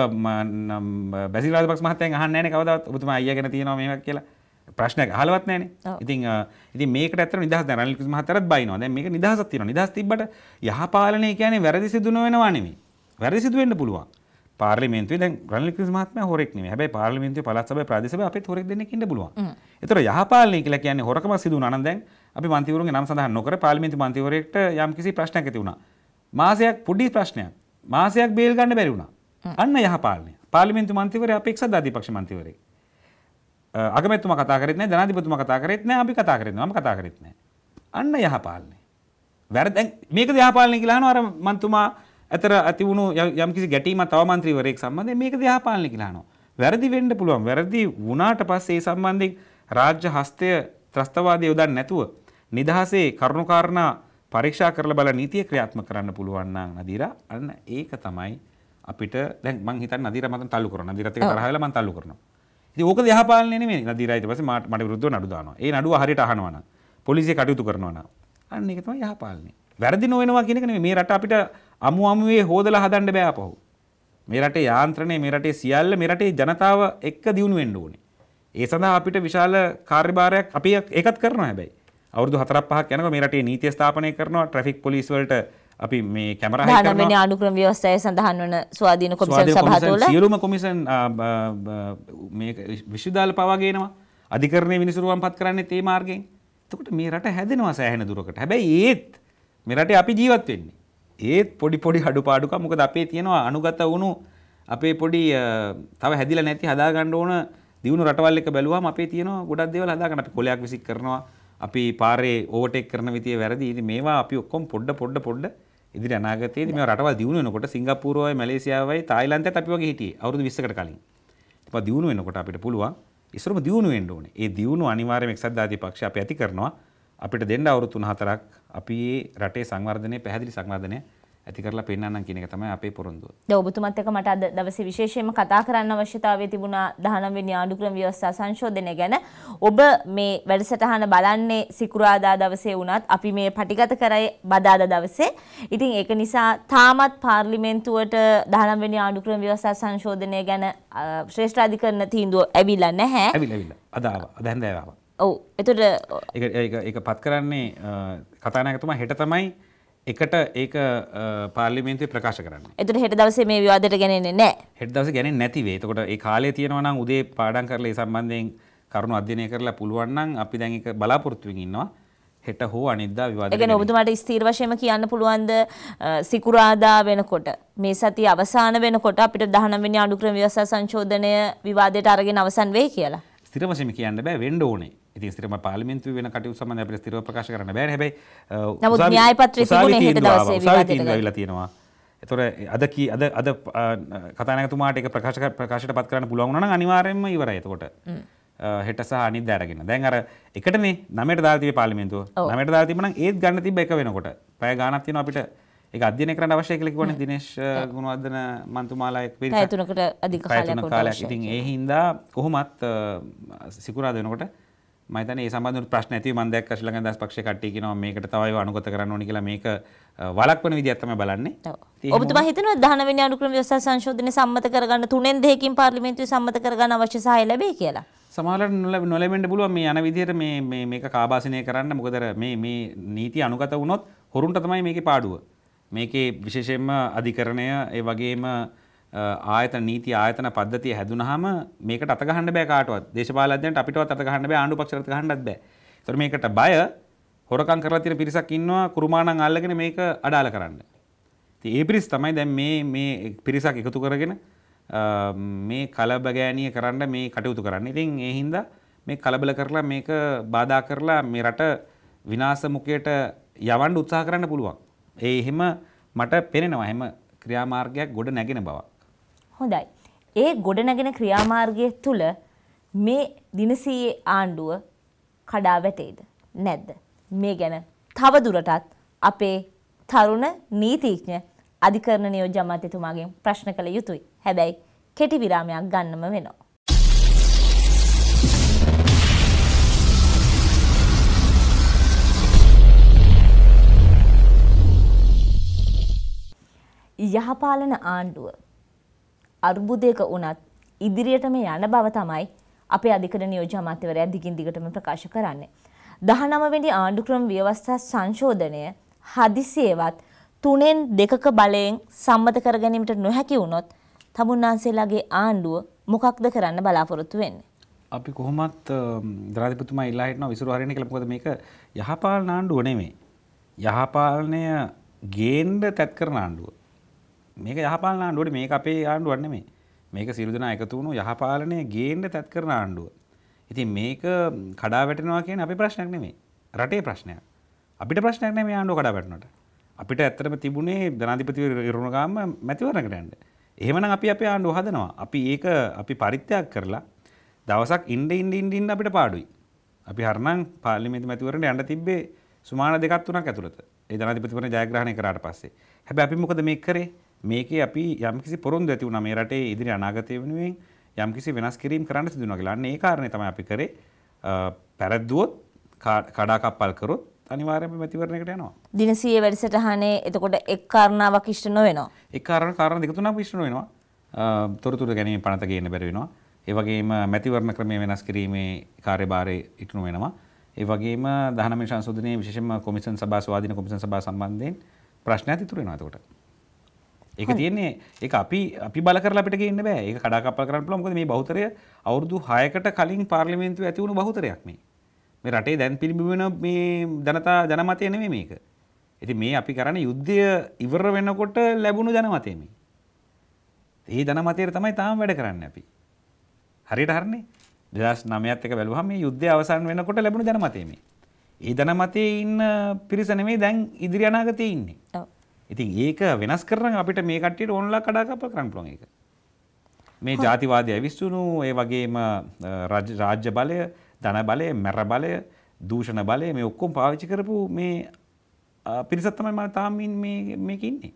බැසිල් රාජපක්ෂ මහත්තයන් අහන්නේ නෑනේ කවදාවත්. ඔබතුමා අයියා ගැන තියෙනවා මේවක් කියලා. ප්‍රශ්නයක් අහලවත් නැහැනේ. ඉතින් ඉතින් මේකට ඇත්තට නිදහස් දැන් රනිල් ක්‍රිස් මහත්තයාත් බයිනවා. දැන් මේක නිදහසක් තියෙනවා. නිදහස් තිබ්බට යහපාලනය කියන්නේ වැරදි සිදු නොවෙනවා නෙමෙයි. වැරදි සිදු වෙන්න පුළුවන්. පාර්ලිමේන්තුවේ දැන් රනිල් වික්‍රමසිංහ මහත්මයා හොරෙක් නෙමෙයි. හැබැයි පාර්ලිමේන්තුවේ පළාත් සභාවේ ප්‍රාදේශ සභාවේ අපිත් හොරෙක් දෙන්නෙක් ඉන්න පුළුවන්. ඒතර යහපාලනය කියලා කියන්නේ හොරකම සිදු වුණා නම් දැන් අපි මන්ත්‍රීවරුන්ගේ නම් සඳහන් නොකර පාර්ලිමේන්තු මන්ත්‍රීවරයෙක්ට යම් කිසි ප්‍රශ්නයක් ඇති වුණා. මාසයක් පොඩි ප්‍රශ්නයක්. මාසයක් බේල් ගන්න බැරි වුණා. අන්න යහපාලනය. පාර්ලිමේන්තු මන්ත්‍රීවරයා අපේ එක්සත් ජාතිපක්ෂ මන්ත්‍රීවරයෙක්. අගමැතිතුමා කතා කරෙත් නැහැ, ජනාධිපතිතුමා කතා කරෙත් නැහැ, අපි කතා කරෙත් නැහැ, මම කතා කරෙත් නැහැ. අන්න යහපාලනය. වැරදි දැන් මේකද යහපාලනය කියලා අහනවා අර මන්තුමා අතර ඇති වුණු යම් කිසි ගැටීමක් තව මන්ත්‍රීවරයෙක් සම්බන්ධයෙන් මේකද යහපාලනය කියලා අහනවා. වැරදි වෙන්න පුළුවන්. වැරදි වුණාට පස්සේ ඒ සම්බන්ධයෙන් රාජ්‍ය හස්තය ත්‍රස්තවාදී යොදන්න නැතුව නිදහසේ කරුණාකාරණා පරීක්ෂා කරලා බල නීතිය ක්‍රියාත්මක කරන්න පුළුවන් නම් නදීරා අන්න ඒක තමයි අපිට දැන් මං හිතන්නේ නදීරා මතන් තල්ලු කරනවා. නදීරත් එක්ක තරහ වෙලා මං තල්ලු කරනවා. ඉතින් ඕකද යහපාලනය නෙමෙයි. නදීරා ඊට පස්සේ මට විරුද්ධව නඩු දානවා. ඒ නඩුව හරියට අහනවා නම් පොලිසිය කටයුතු කරනවා නම් අන්න ඒක තමයි යහපාලනය. වැරදි නොවෙනවා කියන එක නෙමෙයි. මේ රට අපිට අමු අමුවේ හොදලා හදන්න බෑ අපහු. මේ රටේ යාන්ත්‍රණය, මේ රටේ සියල්ල මේ රටේ ජනතාව එක්ක දියුණු වෙන්න ඕනේ. ඒ සඳහා අපිට විශාල කාර්යභාරයක් අපි ඒකත් කරනවා. හැබැයි අවුරුදු හතරක් පහක් යනකොට මේ රටේ නීතිය ස්ථාපනය කරනවා, ට්‍රැෆික් පොලිස් වලට අපි මේ කැමරා හයි කරනවා. දානමෙනි අනුක්‍රම ව්‍යවස්ථාවේ සඳහන් වන ස්වාධීන කොමිසම් සභාව තුළ සියලුම කොමිසම් මේ විශ්වවිද්‍යාල පවා ගේනවා. අධිකරණයේ විනිසුරුවන්පත් කරන්නේ ඒ මාර්ගයෙන්. එතකොට මේ රට හැදෙනවා සෑහෙන දුරකට. හැබැයි ඒත් මේ රටේ අපි ජීවත් වෙන්නේ. ඒත් පොඩි පොඩි අඩුපාඩුකම්. මොකද අපේ තියෙනවා අනුගත වුණු අපේ පොඩි තව හැදිලා නැති හදා ගන්න ඕන දියුණු රටවල් එක බැලුවාම අපේ තියෙනවා ගොඩක් දේවල් හදා ගන්න. අපි කොලයක් විසික් කරනවා. අපි පාරේ ඕවර්ටේක් කරන විදිය වැරදි. ඉතින් මේවා අපි ඔක්කොම පොඩ පොඩ පොඩ ඉදිරි අනාගතයේදී මේවා රටවල් දියුණු වෙනකොට සිංගප්පූරුවයි මැලේසියාවයි තායිලන්තයත් අපි වගේ හිටියේ අවුරුදු විස්සකට කලින්. ඒවා දියුණු වෙනකොට අපිට පුළුවන් ඉස්සරම දියුණු වෙන්න ඕනේ. ඒ දියුණු අනිවාර්යයෙන්ම එක්සත් ජාතිපක්ෂය අපි ඇති කරනවා. අපිට දෙන්න අවුරුදු තුන හතරක් අපි මේ රටේ සංවර්ධනය පැහැදිලි සංවර්ධනය ඇති කරලා පෙන්නන්නම් කියන එක තමයි අපේ පොරොන්දුව. දැන් ඔබතුමත් එක්ක මට අද දවසේ විශේෂයෙන්ම කතා කරන්න අවශ්‍යතාවය තිබුණා දහනව වෙනි ආණ්ඩුක්‍රම ව්‍යවස්ථා සංශෝධනය ගැන. ඔබ මේ වැඩසටහන බලන්නේ සිකුරාදා දවසේ වුණත් අපි මේ පටිගත කරයි බදාදා දවසේ. ඉතින් ඒක නිසා තාමත් පාර්ලිමේන්තුවට දහනව වෙනි ආණ්ඩුක්‍රම ව්‍යවස්ථා සංශෝධනය ගැන ශ්‍රේෂ්ඨ අධිකරණ තීන්දුව ඇවිල්ලා නැහැ. ඇවිල්ලා ඇවිල්ලා. අද ආවා. අද හැන්දෑව ආවා. ඔව්. එතකොට ඒක ඒක ඒක පත් කරන්නේ කතානායකතුමා හෙට තමයි එකට ඒක පාර්ලිමේන්තුවේ ප්‍රකාශ කරන්නේ. එතකොට හෙට දවසේ මේ විවාදයට ගෙනෙන්නේ නැහැ. හෙට දවසේ ගෙනෙන්නේ නැති වෙයි. එතකොට ඒ කාලය තියෙනවා නම් උදේ පාඩම් කරලා ඒ සම්බන්ධයෙන් කරුණු අධ්‍යයනය කරලා පුළුවන් නම් අපි දැන් ඒක බලාපොරොත්තු වෙමින් ඉන්නවා. හෙට හෝ අනිද්දා විවාදයට. ඒ කියන්නේ ඔබතුමාට ස්ථීර වශයෙන්ම කියන්න පුළුවන්ද සිකුරාදා වෙනකොට මේ සතිය අවසාන වෙනකොට අපිට දහනව වෙනි ආණ්ඩුක්‍රම ව්‍යවස්ථා සංශෝධනය විවාදයට අරගෙන අවසන් වෙයි කියලා? ස්ථිර වශයෙන් කියන්න බෑ, වෙන්න ඕනේ. ඉතින් ස්ථිරම පාර්ලිමේන්තුවේ වෙන කටයුතු සම්බන්ධයෙන් අපිට ස්ථිරව ප්‍රකාශ කරන්න බෑනේ. හැබැයි නමුත් න්‍යාය පත්‍රය තිබුණේ හෙට දවසේ විවාදයට ගිහිල්ලා තියෙනවා. ඒතොර අද කී අද අද කතානායකතුමාට ඒක ප්‍රකාශ ප්‍රකාශයට පත් කරන්න පුළුවන් වුණා නම් අනිවාර්යයෙන්ම ඉවරයි. එතකොට හෙට සහ අනිද්දා අරගෙන. දැන් අර එකටනේ නවයට දාලා තිබේ පාර්ලිමේන්තුව. නවයට දාලා තිබුණා නම් ඒත් ගන්න තිබ්බ එක වෙනකොට. පැය ගාණක් තියෙනවා අපිට ඒක අධ්‍යයනය කරන්න අවශ්‍යයි කියලා කිව්වනේ දිනේෂ් ගුණවර්ධන මන්තුමාලා එක් පිරිසක්. පැය තුනකට අධික කාලයක්. ඉතින් ඒ හින්දා කොහොමත් සිකුරාදා වෙනකොට මම හිතන්නේ ඒ සම්බන්ධව ප්‍රශ්න ඇති මම දැක්ක ශ්‍රී ලංකා දහස් පක්ෂයේ කට්ටිය කියනවා මේකට තව ඒවා අනුගත කරන්න ඕනි කියලා මේක වළක්වන විදියක් තමයි බලන්නේ. ඔබතුමා හිතනවා දහනව වෙනි ආණ්ඩුක්‍රම ව්‍යවස්ථා සංශෝධනය සම්මත කරගන්න තුනෙන් දෙකකින් පාර්ලිමේන්තුවේ සම්මත කරගන්න අවශ්‍ය සහාය ලැබෙයි කියලා? සමහරවිට නොලැබෙන්න පුළුවන් මේ යන විදිහට මේ මේ මේක කාබාසිනය කරන්න. මොකද මේ මේ නීති අනුගත වුණොත් හොරුන්ට තමයි මේකේ පාඩුව. මේකේ විශේෂයෙන්ම අධිකරණය ඒ වගේම ආයතන නීති ආයතන පද්ධතිය හැදුනහම මේකට අත ගහන්න බෑ කාටවත්. දේශපාලඥයන්ට අපිටවත් අත ගහන්න බෑ, ආණ්ඩු පක්ෂයට අත ගහන්නත් බෑ. ඒතර මේකට බය හොරකම් කරලා තියෙන පිරිසක් ඉන්නවා කුරුමානම් අල්ලගෙන මේක අඩාල කරන්න. ඉතින් ඒ පිරිස තමයි දැන් මේ මේ පිරිසක් එකතු කරගෙන මේ කලබගෑනිය කරන්න මේ කටයුතු කරන්නේ. ඉතින් ඒ හින්දා මේ කලබල කරලා මේක බාධා කරලා මේ රට විනාශ මුඛයට යවන්න උත්සාහ කරන්න පුළුවන්. ඒ එහෙම මට පේනවා එහෙම ක්‍රියාමාර්ගයක් ගොඩ නැගෙන බවක්. හොඳයි. ඒ ගොඩ නැගෙන ක්‍රියාමාර්ගය තුල මේ දිනසීයේ ආණ්ඩුව කඩා වැටෙයිද නැද්ද? මේ ගැන තව දුරටත් අපේ තරුණ නීතිඥ අධිකරණ නියෝජ්‍ය අමාත්‍යතුමාගෙන් ප්‍රශ්න කළ යුතුයි. හැබැයි කෙටි විරාමයක් ගන්නම වෙනවා. යහපාලන ආණ්ඩුව අර්බුදයක වුණත් ඉදිරියටම යන බව තමයි අපේ අධිකරණ නියෝජ්‍ය අමාත්‍යවරයා දිගින් දිගටම ප්‍රකාශ කරන්නේ. දහනව වෙනි ආණ්ඩුක්‍රම ව්‍යවස්ථා සංශෝධනය හදිසියේවත් තුනෙන් දෙකක බලයෙන් සම්මත කර ගැනීමට නොහැකි වුණොත් තමුන්නාන්සේලාගේ ආණ්ඩුව මොකක්ද කරන්න බලාපොරොත්තු වෙන්නේ? අපි කොහොමත් ජනාධිපතිතුමා ඉල්ලා හිටනවා විසිරු හරියන්නේ කියලා. මොකද මේක යහපාලන ආණ්ඩුව නෙමෙයි. යහපාලනය ගේන්න තැත් කරන ආණ්ඩුව. මේක යහපාලන ආණ්ඩුවට මේක අපේ ආණ්ඩුවක් නෙමෙයි. මේක සියලු දෙනා එකතු වුණු යහපාලනය ගේන්න තැත් කරන ආණ්ඩුව. ඉතින් මේක කඩා වැටෙනවා කියන්නේ අපේ ප්‍රශ්නයක් නෙමෙයි. රටේ ප්‍රශ්නයක්. අපිට ප්‍රශ්නයක් නෙමෙයි ආණ්ඩුව කඩා වැටෙනවට. අපිට ඇත්තටම තිබුණේ ජනාධිපතිවරු ඉරුණ ගාම මැතිවරණකට යන්න. එහෙමනම් අපි අපේ ආණ්ඩුව හදනවා. අපි ඒක අපි පරිත්‍යාග කරලා දවසක් ඉන්න ඉන්න ඉන්න ඉන්න අපිට පාඩුයි. අපි හරනම් පාර්ලිමේන්තු මැතිවරණයට යන්න තිබ්බේ සුමාන දෙකක් තුනක් ඇතුළත. ඒ ජනාධිපතිවරණ ජයග්‍රහණය කරාට පස්සේ. හැබැයි අපි මොකද මේක කරේ? මේකේ අපි යම්කිසි පොරොන්දු ඇති වුණා මේ රටේ ඉදිරි අනාගතය වෙනුවෙන් යම්කිසි වෙනස් කිරීම් කරන්න සිදු වෙනවා කියලා. අන්න ඒ කාරණේ තමයි අපි කරේ. පැරද්දුවොත් කඩාකප්පල් කරොත් අනිවාර්යයෙන්ම මැතිවරණයකට යනවා. දිනසීයේ වැඩසටහනේ එතකොට එක් කාරණාවක් ඉෂ්ට නොවෙනවා. එක් කාරණා කාරණා දෙක තුනක් ඉෂ්ට නොවෙනවා. තොරතුරු ගැනීම පනත ගේන්න බැරි වෙනවා. ඒ වගේම මැතිවරණ ක්‍රමය වෙනස් කිරීමේ කාර්යභාරය ඉටු වෙනවා. ඒ වගේම දහනවය සංශෝධනයේ විශේෂයෙන්ම කොමිෂන් සභා ස්වාධීන කොමිෂන් සභා සම්බන්ධයෙන් ප්‍රශ්නයක් ඉතුරු වෙනවා එතකොට. ඒක තියෙන්නේ ඒක අපි අපි බල කරලා අපිට ගේන්න බෑ. ඒක කඩාකප්පල් කරන්න පුළුවන්. මොකද මේ බහුතරය අවුරුදු හයකට කලින් පාර්ලිමේන්තුවේ ඇති වුණු බහුතරයක් මේ. මේ රටේ දැන් පිළිබිඹෙන මේ ජනතා ජනමතය නෙමෙයි මේක. ඉතින් මේ අපි කරන්නේ යුද්ධය ඉවර වෙනකොට ලැබුණු ජනමතය මේ. ඒ ජනමතයට තමයි තාම වැඩ කරන්නේ අපි. හරියට හරිනේ. දෙදහස් නවයත් එක බැලුවහම මේ යුද්ධය අවසන් වෙනකොට ලැබුණු ජනමතය මේ. ඒ ජනමතයේ ඉන්න පිරිස නෙමෙයි දැන් ඉදිරි අනාගතයේ ඉන්නේ. ඔව්. ඉතින් ඒක වෙනස් කරන අපිට මේ කට්ටියට ඕනලා කඩාකප්පල් කරන්න පුළුවන් ඒක. මේ ජාතිවාදී අවිස්සුණු ඒ වගේම රාජ්‍ය බලය, ධන බලය, මැර බලය, දූෂණ බලය මේ ඔක්කොම පාවිච්චි කරපු මේ පිරිසක් තමයි මම තාම මේ මේක ඉන්නේ.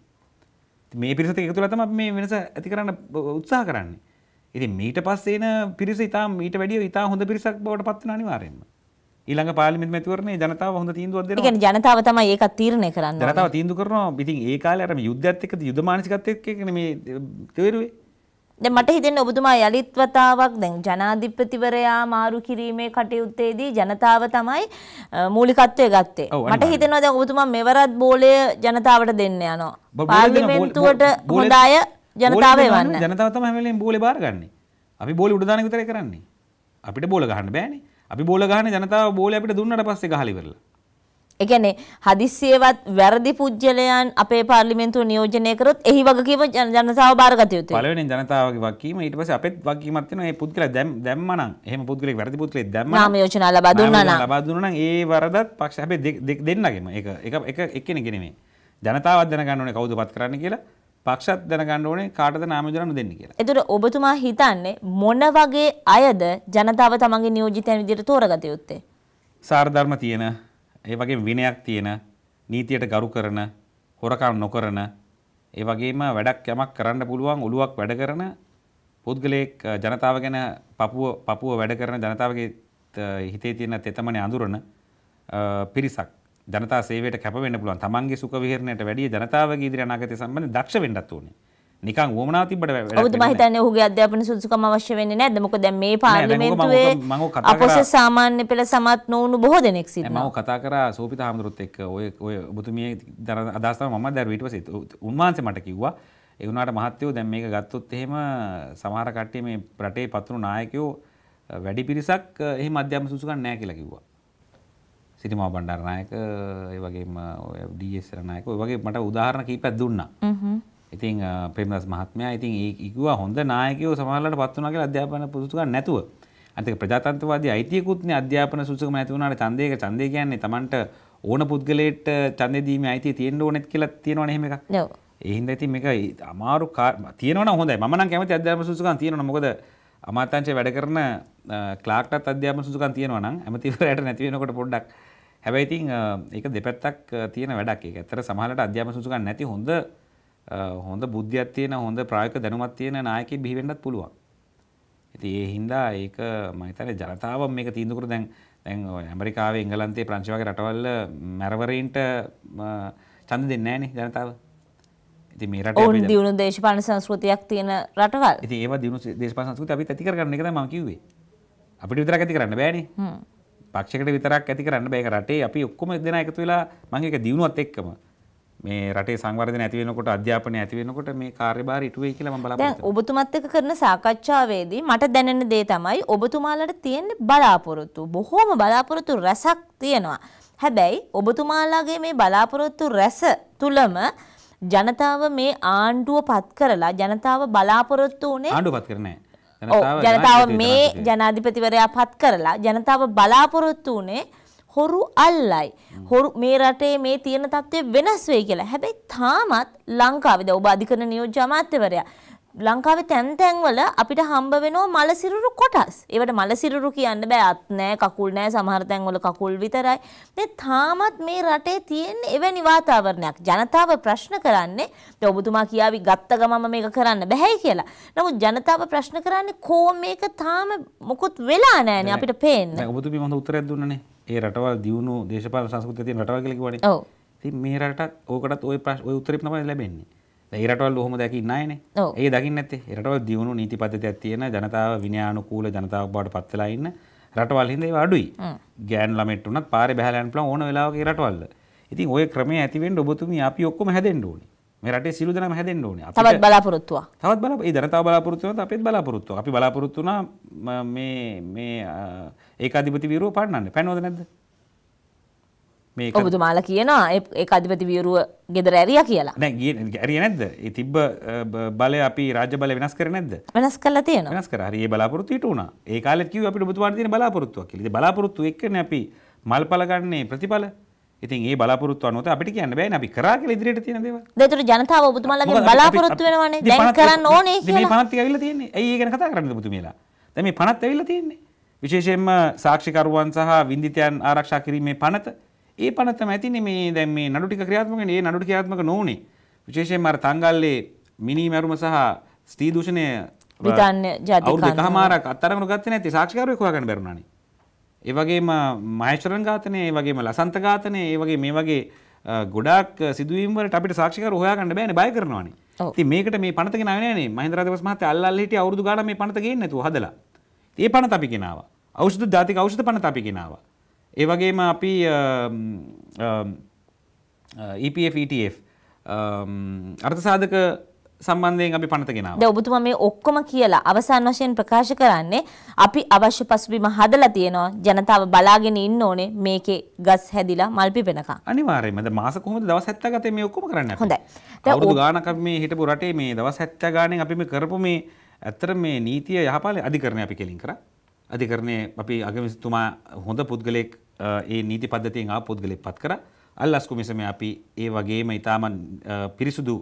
මේ පිරිසත් එකතු වෙලා තමයි මේ වෙනස ඇති කරන්න උත්සාහ කරන්නේ. ඉතින් මීට පස්සේ එන පිරිස ඉතාම ඊට වැඩිය ඉතාම හොඳ පිරිසක් බවට පත් වෙනවා අනිවාර්යෙන්ම. ඊළඟ පාර්ලිමේන්තු මැතිවරණේ ජනතාව හොඳ තීන්දුවක් දෙනවා. ඒ කියන්නේ ජනතාව තමයි ඒක තීරණය කරන්නේ. ජනතාව තීන්දුව කරනවා. ඉතින් ඒ කාලේ අර යුද්ධයත් එක්ක යුද මානසිකත්වයක් එක්කනේ මේ තේරුවේ. දැන් මට හිතෙන්නේ ඔබතුමා යලිත් වතාවක් දැන් ජනාධිපතිවරයා මාරු කිරීමේ කටයුත්තේදී ජනතාව තමයි මූලිකත්වය ගත්තේ. මට හිතෙනවා දැන් ඔබතුමා මෙවරත් බෝලය ජනතාවට දෙන්න යනවා. පාර්ලිමේන්තුවට හොඳ අය ජනතාව එවන්න. ජනතාව තමයි හැම වෙලේම බෝලේ බාරගන්නේ. අපි බෝලේ උඩ දාන එක විතරයි කරන්නේ. අපිට බෝල ගහන්න බෑනේ. අපි බෝල ගහන්නේ ජනතාව බෝලේ අපිට දුන්නාට පස්සේ ගහලා ඉවරලා. ඒ කියන්නේ හදිස්සියවත් වැරදි පුජ්‍යලයන් අපේ පාර්ලිමේන්තුව නියෝජනය කරොත් එහි වගකීම ජනතාව බාරගත යුතුයි. පළවෙනියෙන් ජනතාවගේ වගකීම ඊට පස්සේ අපෙත් වගකීමක් තියෙනවා. මේ පුද්ගලයා දැම්මා නම් එහෙම පුද්ගලෙක් වැරදි පුද්ගලෙක් දැම්මා නම් නාම යෝජනා ලබා දුන්නා නම් ලබා දුන්නා නම් ඒ වරදත් පක්ෂ හැබැයි දෙන්නගෙම ඒක එක එක එක්කෙනෙක් නෙමෙයි. ජනතාවත් දැනගන්න ඕනේ කවුද පත් කරන්නේ කියලා. පක්ෂත් දැනගන්න ඕනේ කාටද නාම යෝජනා නොදෙන්නේ කියලා. ඒතර ඔබතුමා හිතන්නේ මොන වගේ අයද ජනතාව තමන්ගේ නියෝජිතයන් විදිහට තෝරගත යුත්තේ? සාරධර්ම තියෙන, ඒ වගේම විනයක් තියෙන, නීතියට ගරු කරන, හොරකම් නොකරන, ඒ වගේම වැඩක් යමක් කරන්න පුළුවන් ඔළුවක් වැඩ කරන පුද්ගලයෙක්, ජනතාව ගැන පපුව පපුව වැඩ කරන, ජනතාවගේ හිතේ තියෙන තෙතමනේ අඳුරන පිරිසක්. ජනතා සේවයට කැප වෙන්න පුළුවන්. තමන්ගේ සුඛ විහරණයට වැඩිය ජනතාවගේ ඉදිරි අනාගතය සම්බන්ධයෙන් දක්ෂ වෙන්නත් ඕනේ. නිකන් වොමනාව තිබ්බට වැඩක් නෑ. ඔබතුමා හිතන්නේ ඔහුගේ අධ්‍යාපන සුදුසුකම් අවශ්‍ය වෙන්නේ නැද්ද? මොකද දැන් මේ පාර්ලිමේන්තුවේ අපොස සාමාන්‍ය පෙළ සමත් නොවුණු බොහෝ දෙනෙක් සිටිනවා. මම කතා කරා සෝපිත හාමුදුරුවොත් එක්ක ඔය ඔය ඔබතුමිය අදහස් තමයි මම දැන් ඊට පස්සේ උන්වහන්සේ මට කිව්වා ඒ වුණාට මහත්තයෝ දැන් මේක ගත්තොත් එහෙම සමහර කට්ටිය මේ රටේ පතුරු නායකයෝ වැඩි පිරිසක් එහෙම අධ්‍යාපන සුදුසුකම් නැහැ කියලා කිව්වා. සිරිමා බණ්ඩාරනායක ඒ වගේම ඔය ඩී.එස්. රනායක ඔය වගේ මට උදාහරණ කීපයක් දුන්නා. හ්ම්. ඉතින් ප්‍රේමදාස මහත්මයා ඉතින් ඒ කිව්වා හොඳ නායකයෝ සමහරවල්ලාට පත් වුණා කියලා අධ්‍යාපන සුදුසුකම් නැතුව. අනිත් ප්‍රජාතන්ත්‍රවාදී අයිතියකුත් නේ අධ්‍යාපන සුදුසුකම් නැති වුණාට ඡන්දයක ඡන්දය කියන්නේ Tamanට ඕන පුද්ගලයෙක්ට ඡන්දය දීමේ අයිතිය තියෙන්න ඕනෙත් කියලා තියෙනවනේ එහෙම එකක්. ඔව්. ඒ හින්දා ඉතින් මේක අමාරු තියෙනවනම් හොඳයි. මම නම් කැමති අධ්‍යාපන සුදුසුකම් තියෙනවනම් මොකද අමාත්‍යාංශයේ වැඩ කරන ක්ලාර්ක්ටත් අධ්‍යාපන සුදුසුකම් තියෙනවා නම් ඇමතිවරයාට නැති වෙනකොට පොඩ්ඩක් හැබැයි ඉතින් ඒක දෙපැත්තක් තියෙන වැඩක්. ඒක ඇත්තට සමහරවිට අධ්‍යාපන සුදුසුකම් නැති හොඳ හොඳ බුද්ධියක් තියෙන හොඳ ප්‍රායෝගික දැනුමක් තියෙන නායකයෙක් බිහි වෙන්නත් පුළුවන්. ඉතින් ඒ හින්දා ඒක මම හිතන්නේ ජනතාව මේක තීන්දුව කර දැන් දැන් ඇමරිකාවේ එංගලන්තයේ ප්‍රංශ වගේ රටවල් මැරවරීන්ට ඡන්ද දෙන්නේ නැහනේ ජනතාව. ඉතින් මේ රටේ අපි දියුණු දේශපාලන සංස්කෘතියක් තියෙන රටවල්. ඉතින් ඒවා දියුණු දේශපාලන සංස්කෘතිය අපිත් ඇති කරගන්න එක තමයි මම කිව්වේ. අපිට විතරක් ඇති කරන්න බෑනේ. හ්ම්. පක්ෂයකට විතරක් ඇති කරන්න බෑ. ඒක රටේ අපි ඔක්කොම දෙනා එකතු වෙලා මම ඒක දියුණුවත් එක්කම මේ රටේ සංවර්ධනය ඇති වෙනකොට අධ්‍යාපනය ඇති වෙනකොට මේ කාර්යභාරය ඉටු වෙයි කියලා මම බලාපොරොත්තු වෙනවා. දැන් ඔබතුමත් එක්ක කරන සාකච්ඡාවේදී මට දැනෙන දේ තමයි ඔබතුමාලට තියෙන බලාපොරොත්තු. බොහෝම බලාපොරොත්තු රැසක් තියෙනවා. හැබැයි ඔබතුමාලාගේ මේ බලාපොරොත්තු රැස තුලම ජනතාව මේ ආණ්ඩුව පත් කරලා ජනතාව බලාපොරොත්තු උනේ ආණ්ඩුව පත් කරන්නේ නැහැ. ජනතාව මේ ජනාධිපතිවරයා පත් කරලා ජනතාව බලාපොරොත්තු උනේ හොරු අල්ලයි. හොරු මේ රටේ මේ තියෙන තත්ත්වය වෙනස් වෙයි කියලා. හැබැයි තාමත් ලංකාවේ දැන් ඔබ අධිකරණ නියෝජ්‍ය අමාත්‍යවරයා ලංකාවේ තැන් තැන් වල අපිට හම්බ වෙනවා මලසිරුරු කොටස්. ඒවට මලසිරුරු කියන්න බෑ. අත් නෑ, කකුල් නෑ, සමහර තැන් වල කකුල් විතරයි. මේ තාමත් මේ රටේ තියෙන එවැනි වාතාවරණයක්. ජනතාව ප්‍රශ්න කරන්නේ දැන් ඔබතුමා කියාවි ගත්ත ගමම මේක කරන්න බෑයි කියලා. නමුත් ජනතාව ප්‍රශ්න කරන්නේ කෝ මේක තාම මොකුත් වෙලා නෑනේ අපිට පේන්න. දැන් ඔබතුමී හොඳ උත්තරයක් දුන්නනේ. ඒ රටවල් දියුණු දේශපාලන සංස්කෘතිය තියෙන රටවල් කියලා කිව්වනේ. ඔව්. ඉතින් මේ රටත් ඕකටත් ওই ওই උත්තරේ තමයි ලැබෙන්නේ. ඒ රටවල් ඔහොම දැකින් නැයනේ. ඒ දකින්න නැත්තේ. ඒ රටවල් දියුණු නීති පද්ධතියක් තියෙන ජනතාව විනයානුකූල ජනතාවක් බවට පත් වෙලා ඉන්න රටවල් හින්දා ඒවා අඩුයි. ගෑන් ළමෙට්ට උනත් පාරේ බහලා යන්න පුළුවන් ඕන වෙලාවක ඒ රටවල්. ඉතින් ওই ක්‍රමයේ ඇති වෙන්න ඔබතුමී අපි ඔක්කොම හැදෙන්න ඕනේ. මේ රටේ සිළු දෙනාම හැදෙන්න ඕනේ. අපිට තවත් බලාපොරොත්තුවක්. තවත් බලා ඒ ජනතාව බලාපොරොත්තු වෙනත් අපිත් බලාපොරොත්තුවක්. අපි බලාපොරොත්තු වුණා මේ මේ ඒකාධිපති වීරුව පන්නන්න. පැනවද නැද්ද? ඔබතුමාලා කියනවා ඒක අධිපති වියරුව ගෙදර ඇරියා කියලා. නෑ ඇරියා නැද්ද? ඒ තිබ්බ බලය අපි රාජ්‍ය බලය වෙනස් කරේ නැද්ද? වෙනස් කළා තියෙනවා. වෙනස් කරා. හරි ඒ බලාපොරොත්තු ඊට උනා. ඒ කාලෙත් කිව්වේ අපිට ඔබතුමාට තියෙන බලාපොරොත්තුවක් කියලා. ඉතින් බලාපොරොත්තු එක්කනේ අපි මල්පල ගන්නේ ප්‍රතිඵල. ඉතින් ඒ බලාපොරොත්තු අනුව අපිට කියන්න බෑනේ අපි කරා කියලා ඉදිරියට තියෙන දේවල්. ඒතර ජනතාව ඔබතුමාලාගේ බලාපොරොත්තු වෙනවනේ. දැන් කරන්න ඕනේ කියලා. මේ පනත් ටික ඇවිල්ලා තියෙන්නේ. ඇයි ඒ ගැන කතා කරන්නේ ඔබතුමීලා? දැන් මේ පනත් ඇවිල්ලා තියෙන්නේ. විශේෂයෙන්ම සාක්ෂිකරුවන් සහ වින්දිතයන් ආරක්ෂා කිරීමේ පනත ඒ පනත තමයි ඇතිනේ මේ දැන් මේ නඩු ටික ක්‍රියාත්මක වෙන්නේ. ඒ නඩු ක්‍රියාත්මක නොවුනේ. විශේෂයෙන්ම අර තංගල්ලේ මිනි මරුම සහ ස්ත්‍රී දූෂණය බ්‍රිතාන්‍ය ජාතික අවුරුදු දෙකමාරක් අත්අඩංගුවට ගත්තේ නැති සාක්ෂිකරුවෙක් හොයාගන්න බැරුණානේ. ඒ වගේම මහේශ්වරන් ඝාතනය, ඒ වගේම ලසන්ත ඝාතනය, ඒ වගේ මේ වගේ ගොඩාක් සිදුවීම් වලට අපිට සාක්ෂිකරු හොයාගන්න බෑනේ, බය කරනවානේ. ඉතින් මේකට මේ පනත ගෙනාවේ නෑනේ. මහින්ද රාජපක්ෂ මහත්තයා අල්ල අල්ල හිටිය අවුරුදු ගාණක් මේ පනත ගේන්නේ නැතුව හදලා. ඒ පනත අපි ගෙනාවා. ඖෂධ ජාතික ඖෂධ පනත අපි ගෙනාවා. ඒ වගේම අපි E P F E T F අර්ථසාධක සම්බන්ධයෙන් අපි පනත ගෙනාවා. දැන් ඔබතුමා මේ ඔක්කොම කියලා අවසාන වශයෙන් ප්‍රකාශ කරන්නේ අපි අවශ්‍ය පසුබිම හදලා තියෙනවා. ජනතාව බලාගෙන ඉන්න ඕනේ මේකේ ගස් හැදිලා මල් පිපෙනකම්. අනිවාර්යයෙන්ම. දැන් මාස කොහොමද දවස් හැත්තෑ ගතේ මේ ඔක්කොම කරන්නේ අපි. හොඳයි. අවුරුදු ගාණක් අපි මේ හිටපු රටේ මේ දවස් හැත්තෑ ගාණෙන් අපි මේ කරපු මේ ඇත්තට මේ නීතිය යහපාලන අධිකරණය අපි කෙලින් කරා. අධිකරණයේ අපි අගමැතිතුමා හොඳ පුද්ගලෙක් ඒ නීති පද්ධතියෙන් ආව පුද්ගලෙක් පත් කරා. අල්ලස් කොමිසමේ අපි ඒ වගේම ඊටම පිරිසුදු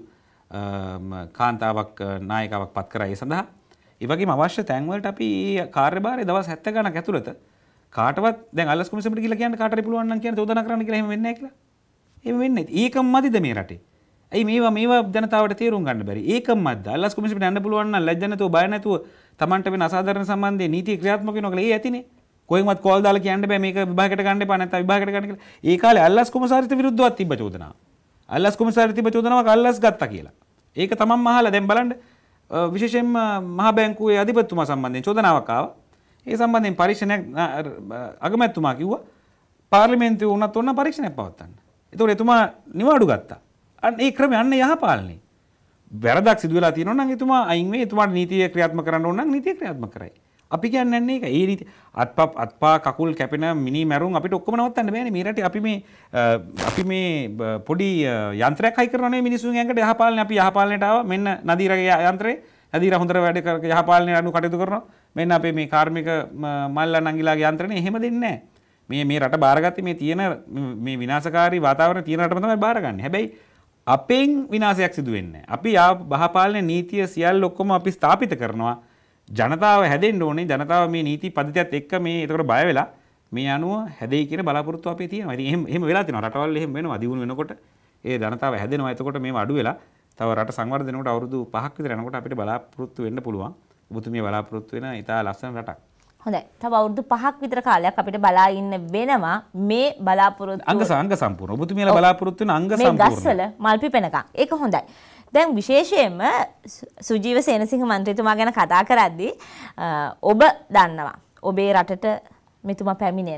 කාන්තාවක් නායකාවක් පත් කරා ඒ සඳහා. ඒ වගේම අවශ්‍ය තැන් වලට අපි මේ කාර්යභාරය දවස් හැත්තෑ ගණක් ඇතුළත කාටවත් දැන් අල්ලස් කොමිසමට ගිහලා කියන්න කාටරි පුළුවන් නම් කියන චෝදනා කරන්න කියලා එහෙම වෙන්නේ නැහැ කියලා. එහෙම වෙන්නේ නැහැ. ඒකම මදිද මේ රටේ? ඇයි මේවා මේවා ජනතාවට තේරුම් ගන්න බැරි? ඒකම මද්ද. අල්ලස් කොමිසමට යන්න පුළුවන් නම් ලැජ්ජ නැතුව බය නැතුව Tamanට වෙන අසාධාරණ සම්බන්ධයේ නීතිය ක්‍රියාත්මක වෙනවා කියලා ඒ ඇතිනේ. කොහෙන්වත් කෝල් දාලා කියන්න බෑ මේක විභාගයට ගන්න එපා නැත්නම් විභාගයට ගන්න කියලා. ඒ කාලේ අල්ලස් කොමසාරිට විරුද්ධවත් තිබ්බ චෝදනාව. අල්ලස් කොමසාරිට තිබ්බ චෝදනාවක් අල්ලස් ගත්තා කියලා. ඒක තමන්ම අහලා දැන් බලන්න විශේෂයෙන්ම මහ බැංකුවේ අධිපතිතුමා සම්බන්ධයෙන් චෝදනාවක් ආවා. ඒ සම්බන්ධයෙන් පරීක්ෂණයක් අගමැතිතුමා කිව්වා පාර්ලිමේන්තුවේ වුණත් ඕන පරීක්ෂණයක් පවත්වන්න. ඒතකොට එතුමා නිවාඩු ගත්තා. අන්න ඒ ක්‍රමය අන්න යහපාලනේ. වැරදක් සිදු වෙලා තියෙනවා නම් එතුමා අයින් වෙයි. එතුමාට නීතිය ක්‍රියාත්මක කරන්න ඕන නම් නීතිය ක්‍රියාත්මක කරයි. අපි කියන්නේ නැහැ ඒක. ඒ නීති අත්පා අත්පා කකුල් කැපෙන මිනි මැරුම් අපිට ඔක්කොම නවත්තන්න බෑනේ. මේ රටේ අපි මේ අපි මේ පොඩි යන්ත්‍රයක් හයි කරනවා නේ මිනිස්සුන් ඇඟට යහපාලනේ අපි යහපාලනයට ආවා. මෙන්න නදීරගේ යන්ත්‍රේ. නදීර හොඳට වැඩ කර යහපාලනේ අනු කටයුතු කරනවා. මෙන්න අපේ මේ කාර්මික මල්ලා නංගිලාගේ යන්ත්‍රනේ එහෙම දෙන්නේ නැහැ. මේ මේ රට බාරගත්තේ මේ තියෙන මේ විනාශකාරී වාතාවරණ තියෙන රටම තමයි බාරගන්නේ. හැබැයි අපෙන් විනාශයක් සිදු වෙන්නේ නැහැ. අපි යහපාලනේ නීතිය සියල්ල ඔක්කොම අපි ස්ථාපිත කරනවා. ජනතාව හැදෙන්න ඕනේ. ජනතාව මේ නීති පද්ධතියත් එක්ක මේ ඒකට බය වෙලා මේ අනුව හැදෙයි කියන බලාපොරොත්තු අපේ තියෙනවා. ඉතින් එහෙම එහෙම වෙලා තියෙනවා. රටවල් එහෙම වෙනවා. දියුණු වෙනකොට ඒ ජනතාව හැදෙනවා. එතකොට මේව අඩු වෙලා තව රට සංවර්ධනයකට අවුරුදු පහක් විතර යනකොට අපිට බලාපොරොත්තු වෙන්න පුළුවන්. ඔබතුමිය බලාපොරොත්තු වෙන ඉතා ලස්සන රටක්. හොඳයි. තව අවුරුදු පහක් විතර කාලයක් අපිට බලා ඉන්න වෙනවා මේ බලාපොරොත්තු අංග සංග සම්පූර්ණ. ඔබතුමියලා බලාපොරොත්තු වෙන අංග සම්පූර්ණ. මේ ගස්වල මල් පිපෙනකම්. ඒක හොඳයි. දැන් විශේෂයෙන්ම සුජීව සේනසිංහ මන්ත්‍රීතුමා ගැන කතා කරද්දී ඔබ දන්නවා ඔබේ රටට මෙතුමා පැමිණෙනවා.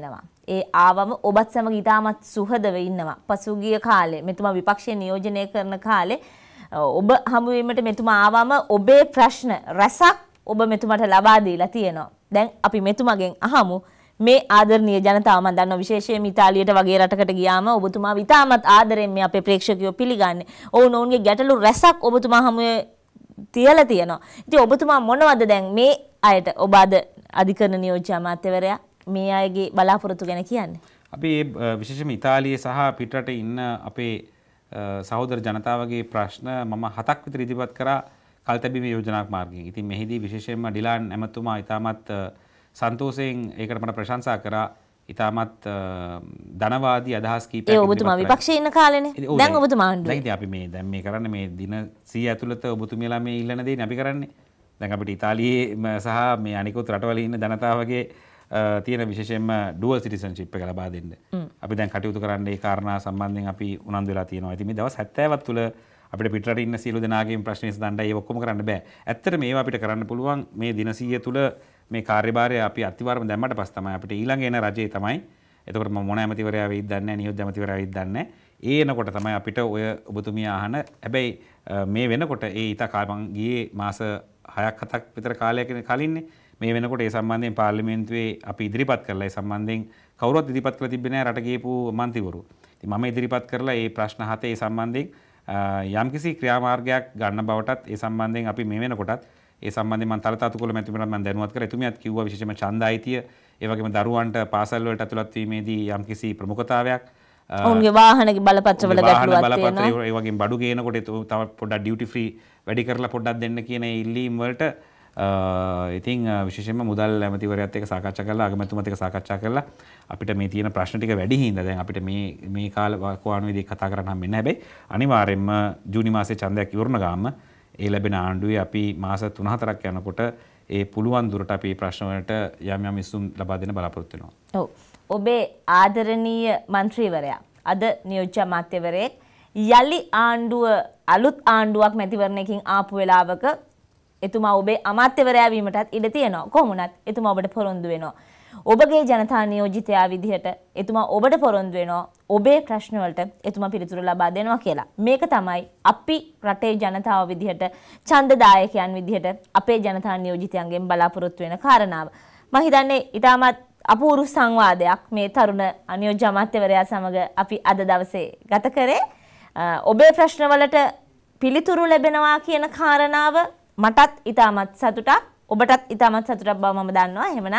ඒ ආවම ඔබත් සමග ඉතාමත් සුහදව ඉන්නවා. පසුගිය කාලේ මෙතුමා විපක්ෂය නියෝජනය කරන කාලේ ඔබ හමුවීමට මෙතුමා ආවම ඔබේ ප්‍රශ්න රැසක් ඔබ මෙතුමාට ලබා දීලා තියෙනවා. දැන් අපි මෙතුමාගෙන් අහමු මේ ආදරණීය ජනතාව මම දන්නවා විශේෂයෙන් ඉතාලියට වගේ රටකට ගියාම ඔබතුමා ඉතාමත් ආදරෙන් මේ අපේ ප්‍රේක්ෂකයෝ පිළිගන්නේ. ඔවුන් ඔවුන්ගේ ගැටලු රැසක් ඔබතුමා හමුවේ තියලා තියෙනවා. ඉතින් ඔබතුමා මොනවද දැන් මේ අයට ඔබ අද අධිකරණ නියෝජ්‍ය අමාත්‍යවරයා මේ අයගේ බලාපොරොත්තු ගැන කියන්නේ? අපි විශේෂයෙන්ම ඉතාලියේ සහ පිටරට ඉන්න අපේ සහෝදර ජනතාවගේ ප්‍රශ්න මම හතක් විතර ඉදිරිපත් කරා කල්තැබීමේ යෝජනාවක් මාර්ගයෙන්. ඉතින් මෙහිදී විශේෂයෙන්ම ඩිලාන් ඇමතුමා ඉතාමත් සන්තෝෂයෙන් ඒකට මට ප්‍රශංසා කරා. ඉතාමත් ධනවාදී අදහස් කීපයක් ඒ ඔබතුමා විපක්ෂයේ ඉන්න කාලේනේ. දැන් ඔබතුමා ආණ්ඩුවේ. දැන් ඉතින් අපි මේ දැන් මේ කරන්නේ මේ දින සීය ඇතුළත ඔබතුමියලා මේ ඉල්ලන දේනේ අපි කරන්නේ. දැන් අපිට ඉතාලියේ සහ මේ අනිකුත් රටවල ඉන්න ජනතාවගේ තියෙන විශේෂයෙන්ම ඩුවල් සිටිසන්ෂිප් එක ලබා දෙන්න. අපි දැන් කටයුතු කරන්න ඒ කාරණා සම්බන්ධයෙන් අපි උනන්දු වෙලා තියෙනවා. ඉතින් මේ දවස් හැත්තෑවක් තුළ අපිට පිටරට ඉන්න සියලු දෙනාගේම ප්‍රශ්න විසඳන්න ඒ ඔක්කොම කරන්න බෑ. ඇත්තට මේවා අපිට කරන්න පුළුවන් මේ දින සීය තුළ මේ කාර්යභාරය අපි අතිවාරම දැම්මට පස්සේ තමයි අපිට ඊළඟ එන රජේ තමයි. එතකොට මම මොන ඇමතිවරයා වෙයිද දන්නේ නැහැ, නියෝජ්‍ය ඇමතිවරයා වෙයිද දන්නේ නැහැ. ඒ එනකොට තමයි අපිට ඔය ඔබතුමිය අහන හැබැයි මේ වෙනකොට ඒ ඊට කාලෙන් ගියේ මාස හයක් හතක් විතර කාලයක කලින්නේ මේ වෙනකොට ඒ සම්බන්ධයෙන් පාර්ලිමේන්තුවේ අපි ඉදිරිපත් කරලා ඒ සම්බන්ධයෙන් කවුරුත් ඉදිරිපත් කරලා තිබෙන්නේ නැහැ රට ගියපු මන්ත්‍රීවරු. ඉතින් මම ඉදිරිපත් කරලා මේ ප්‍රශ්න හතේ ඒ සම්බන්ධයෙන් යම්කිසි ක්‍රියාමාර්ගයක් ගන්න බවටත් ඒ සම්බන්ධයෙන් අපි මේ වෙනකොටත් ඒ සම්බන්ධයෙන් මම තලතාතුකොළ මැතිතුමන්ට මම දැනුවත් කරා. එතුමියත් කිව්වා විශේෂයෙන්ම ඡන්ද අයිතිය ඒ වගේම දරුවන්ට පාසල් වලට ඇතුළත් වීමේදී යම්කිසි ප්‍රමුඛතාවයක් ඔවුන්ගේ වාහනගේ බලපත්‍රවල ගැටලුවක් තියෙනවා. ඒ වගේම බඩු ගේනකොට තව පොඩ්ඩක් ඩියුටි ෆ්‍රී වැඩි කරලා පොඩ්ඩක් දෙන්න කියන ඒ ඉල්ලීම් වලට ඉතින් විශේෂයෙන්ම මුදල් ඇමතිවරයාත් එක්ක සාකච්ඡා කරලා අගමැතිතුමත් එක්ක සාකච්ඡා කරලා අපිට මේ තියෙන ප්‍රශ්න ටික වැඩි හින්දා දැන් අපිට මේ මේ කාල වාකුවානුවේදී කතා කරන්න හම්බෙන්නේ නැහැ. හැබැයි අනිවාර්යයෙන්ම ජූනි මාසේ ඡන්දයක් ඉවරන ගාම ඒ ලැබෙන ආණ්ඩුවේ අපි මාස තුන හතරක් යනකොට ඒ පුළුවන් දුරට අපි මේ ප්‍රශ්න වලට යම් යම් ඉස්සුම් ලබා දෙන්න බලාපොරොත්තු වෙනවා. ඔව්. ඔබේ ආදරණීය മന്ത്രിවරයා අද නියෝජ්‍ය අමාත්‍යවරයෙක් යලි ආණ්ඩුව අලුත් ආණ්ඩුවක් මැතිවරණයකින් ආපු වෙලාවක එතුමා ඔබේ අමාත්‍යවරයා වීමටත් ඉඩ තියෙනවා. කොහොමුණත් එතුමා ඔබට පොරොන්දු වෙනවා. ඔබගේ ජනතා නියෝජිතයා විදිහට එතුමා ඔබට පොරොන්දු වෙනවා ඔබේ ප්‍රශ්න වලට එතුමා පිළිතුරු ලබා දෙනවා කියලා. මේක තමයි අපි රටේ ජනතාව විදිහට ඡන්දදායකයන් විදිහට අපේ ජනතා නියෝජිතයන්ගෙන් බලාපොරොත්තු වෙන කාරණාව. මම හිතන්නේ ඊටමත් අපූර්ව සංවාදයක් මේ තරුණ අනියෝජ්‍ය අමාත්‍යවරයා සමග අපි අද දවසේ ගත කරේ. ඔබේ ප්‍රශ්න වලට පිළිතුරු ලැබෙනවා කියන කාරණාව මටත් ඊටමත් සතුටක් ඔබටත් ඊටමත් සතුටක් බව මම දන්නවා. එහෙමනම්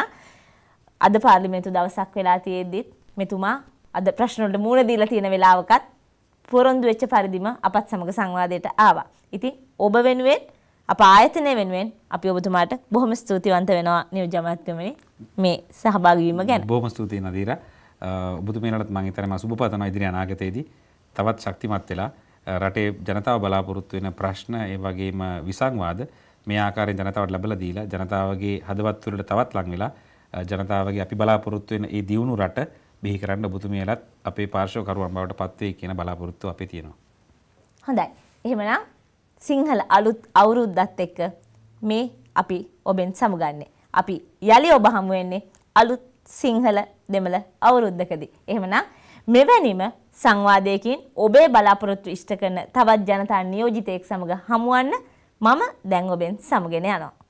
අද පාර්ලිමේන්තු දවසක් වෙලා තියෙද්දිත් මෙතුමා අද ප්‍රශ්න වලට මුහුණ දීලා තියෙන වෙලාවකත් පොරොන්දු වෙච්ච පරිදිම අපත් සමග සංවාදයට ආවා. ඉතින් ඔබ වෙනුවෙන් අප ආයතනය වෙනුවෙන් අපි ඔබතුමාට බොහොම ස්තුතිවන්ත වෙනවා නියෝජ්‍ය අමාත්‍යතුමනි මේ සහභාගී වීම ගැන. බොහොම ස්තුතියි නදීරා. ඔබතුමියලට මම හිතන්නේ මම සුබ පතනවා ඉදිරි අනාගතයේදී තවත් ශක්තිමත් වෙලා රටේ ජනතාව බලාපොරොත්තු වෙන ප්‍රශ්න ඒ වගේම විසංවාද මේ ආකාරයෙන් ජනතාවට ලැබලා දීලා ජනතාවගේ හදවත් තුළට තවත් ලං වෙලා ජනතාවගේ අපි බලාපොරොත්තු වෙන ඒ දියුණු රට බිහි කරන්න ඔබතුමියලත් අපේ පාර්ශවකරුවන් බවට පත් වෙයි කියන බලාපොරොත්තුව අපේ තියෙනවා. හොඳයි. එහෙමනම් සිංහල අලුත් අවුරුද්දත් එක්ක මේ අපි ඔබෙන් සමුගන්නේ. අපි යලි ඔබ හමු වෙන්නේ අලුත් සිංහල දෙමළ අවුරුද්දකදී. එහෙමනම් මෙවැනිම සංවාදයකින් ඔබේ බලාපොරොත්තු ඉෂ්ට කරන තවත් ජනතා නියෝජිතයෙක් සමග හමුවන්න මම දැන් ඔබෙන් සමුගෙන යනවා.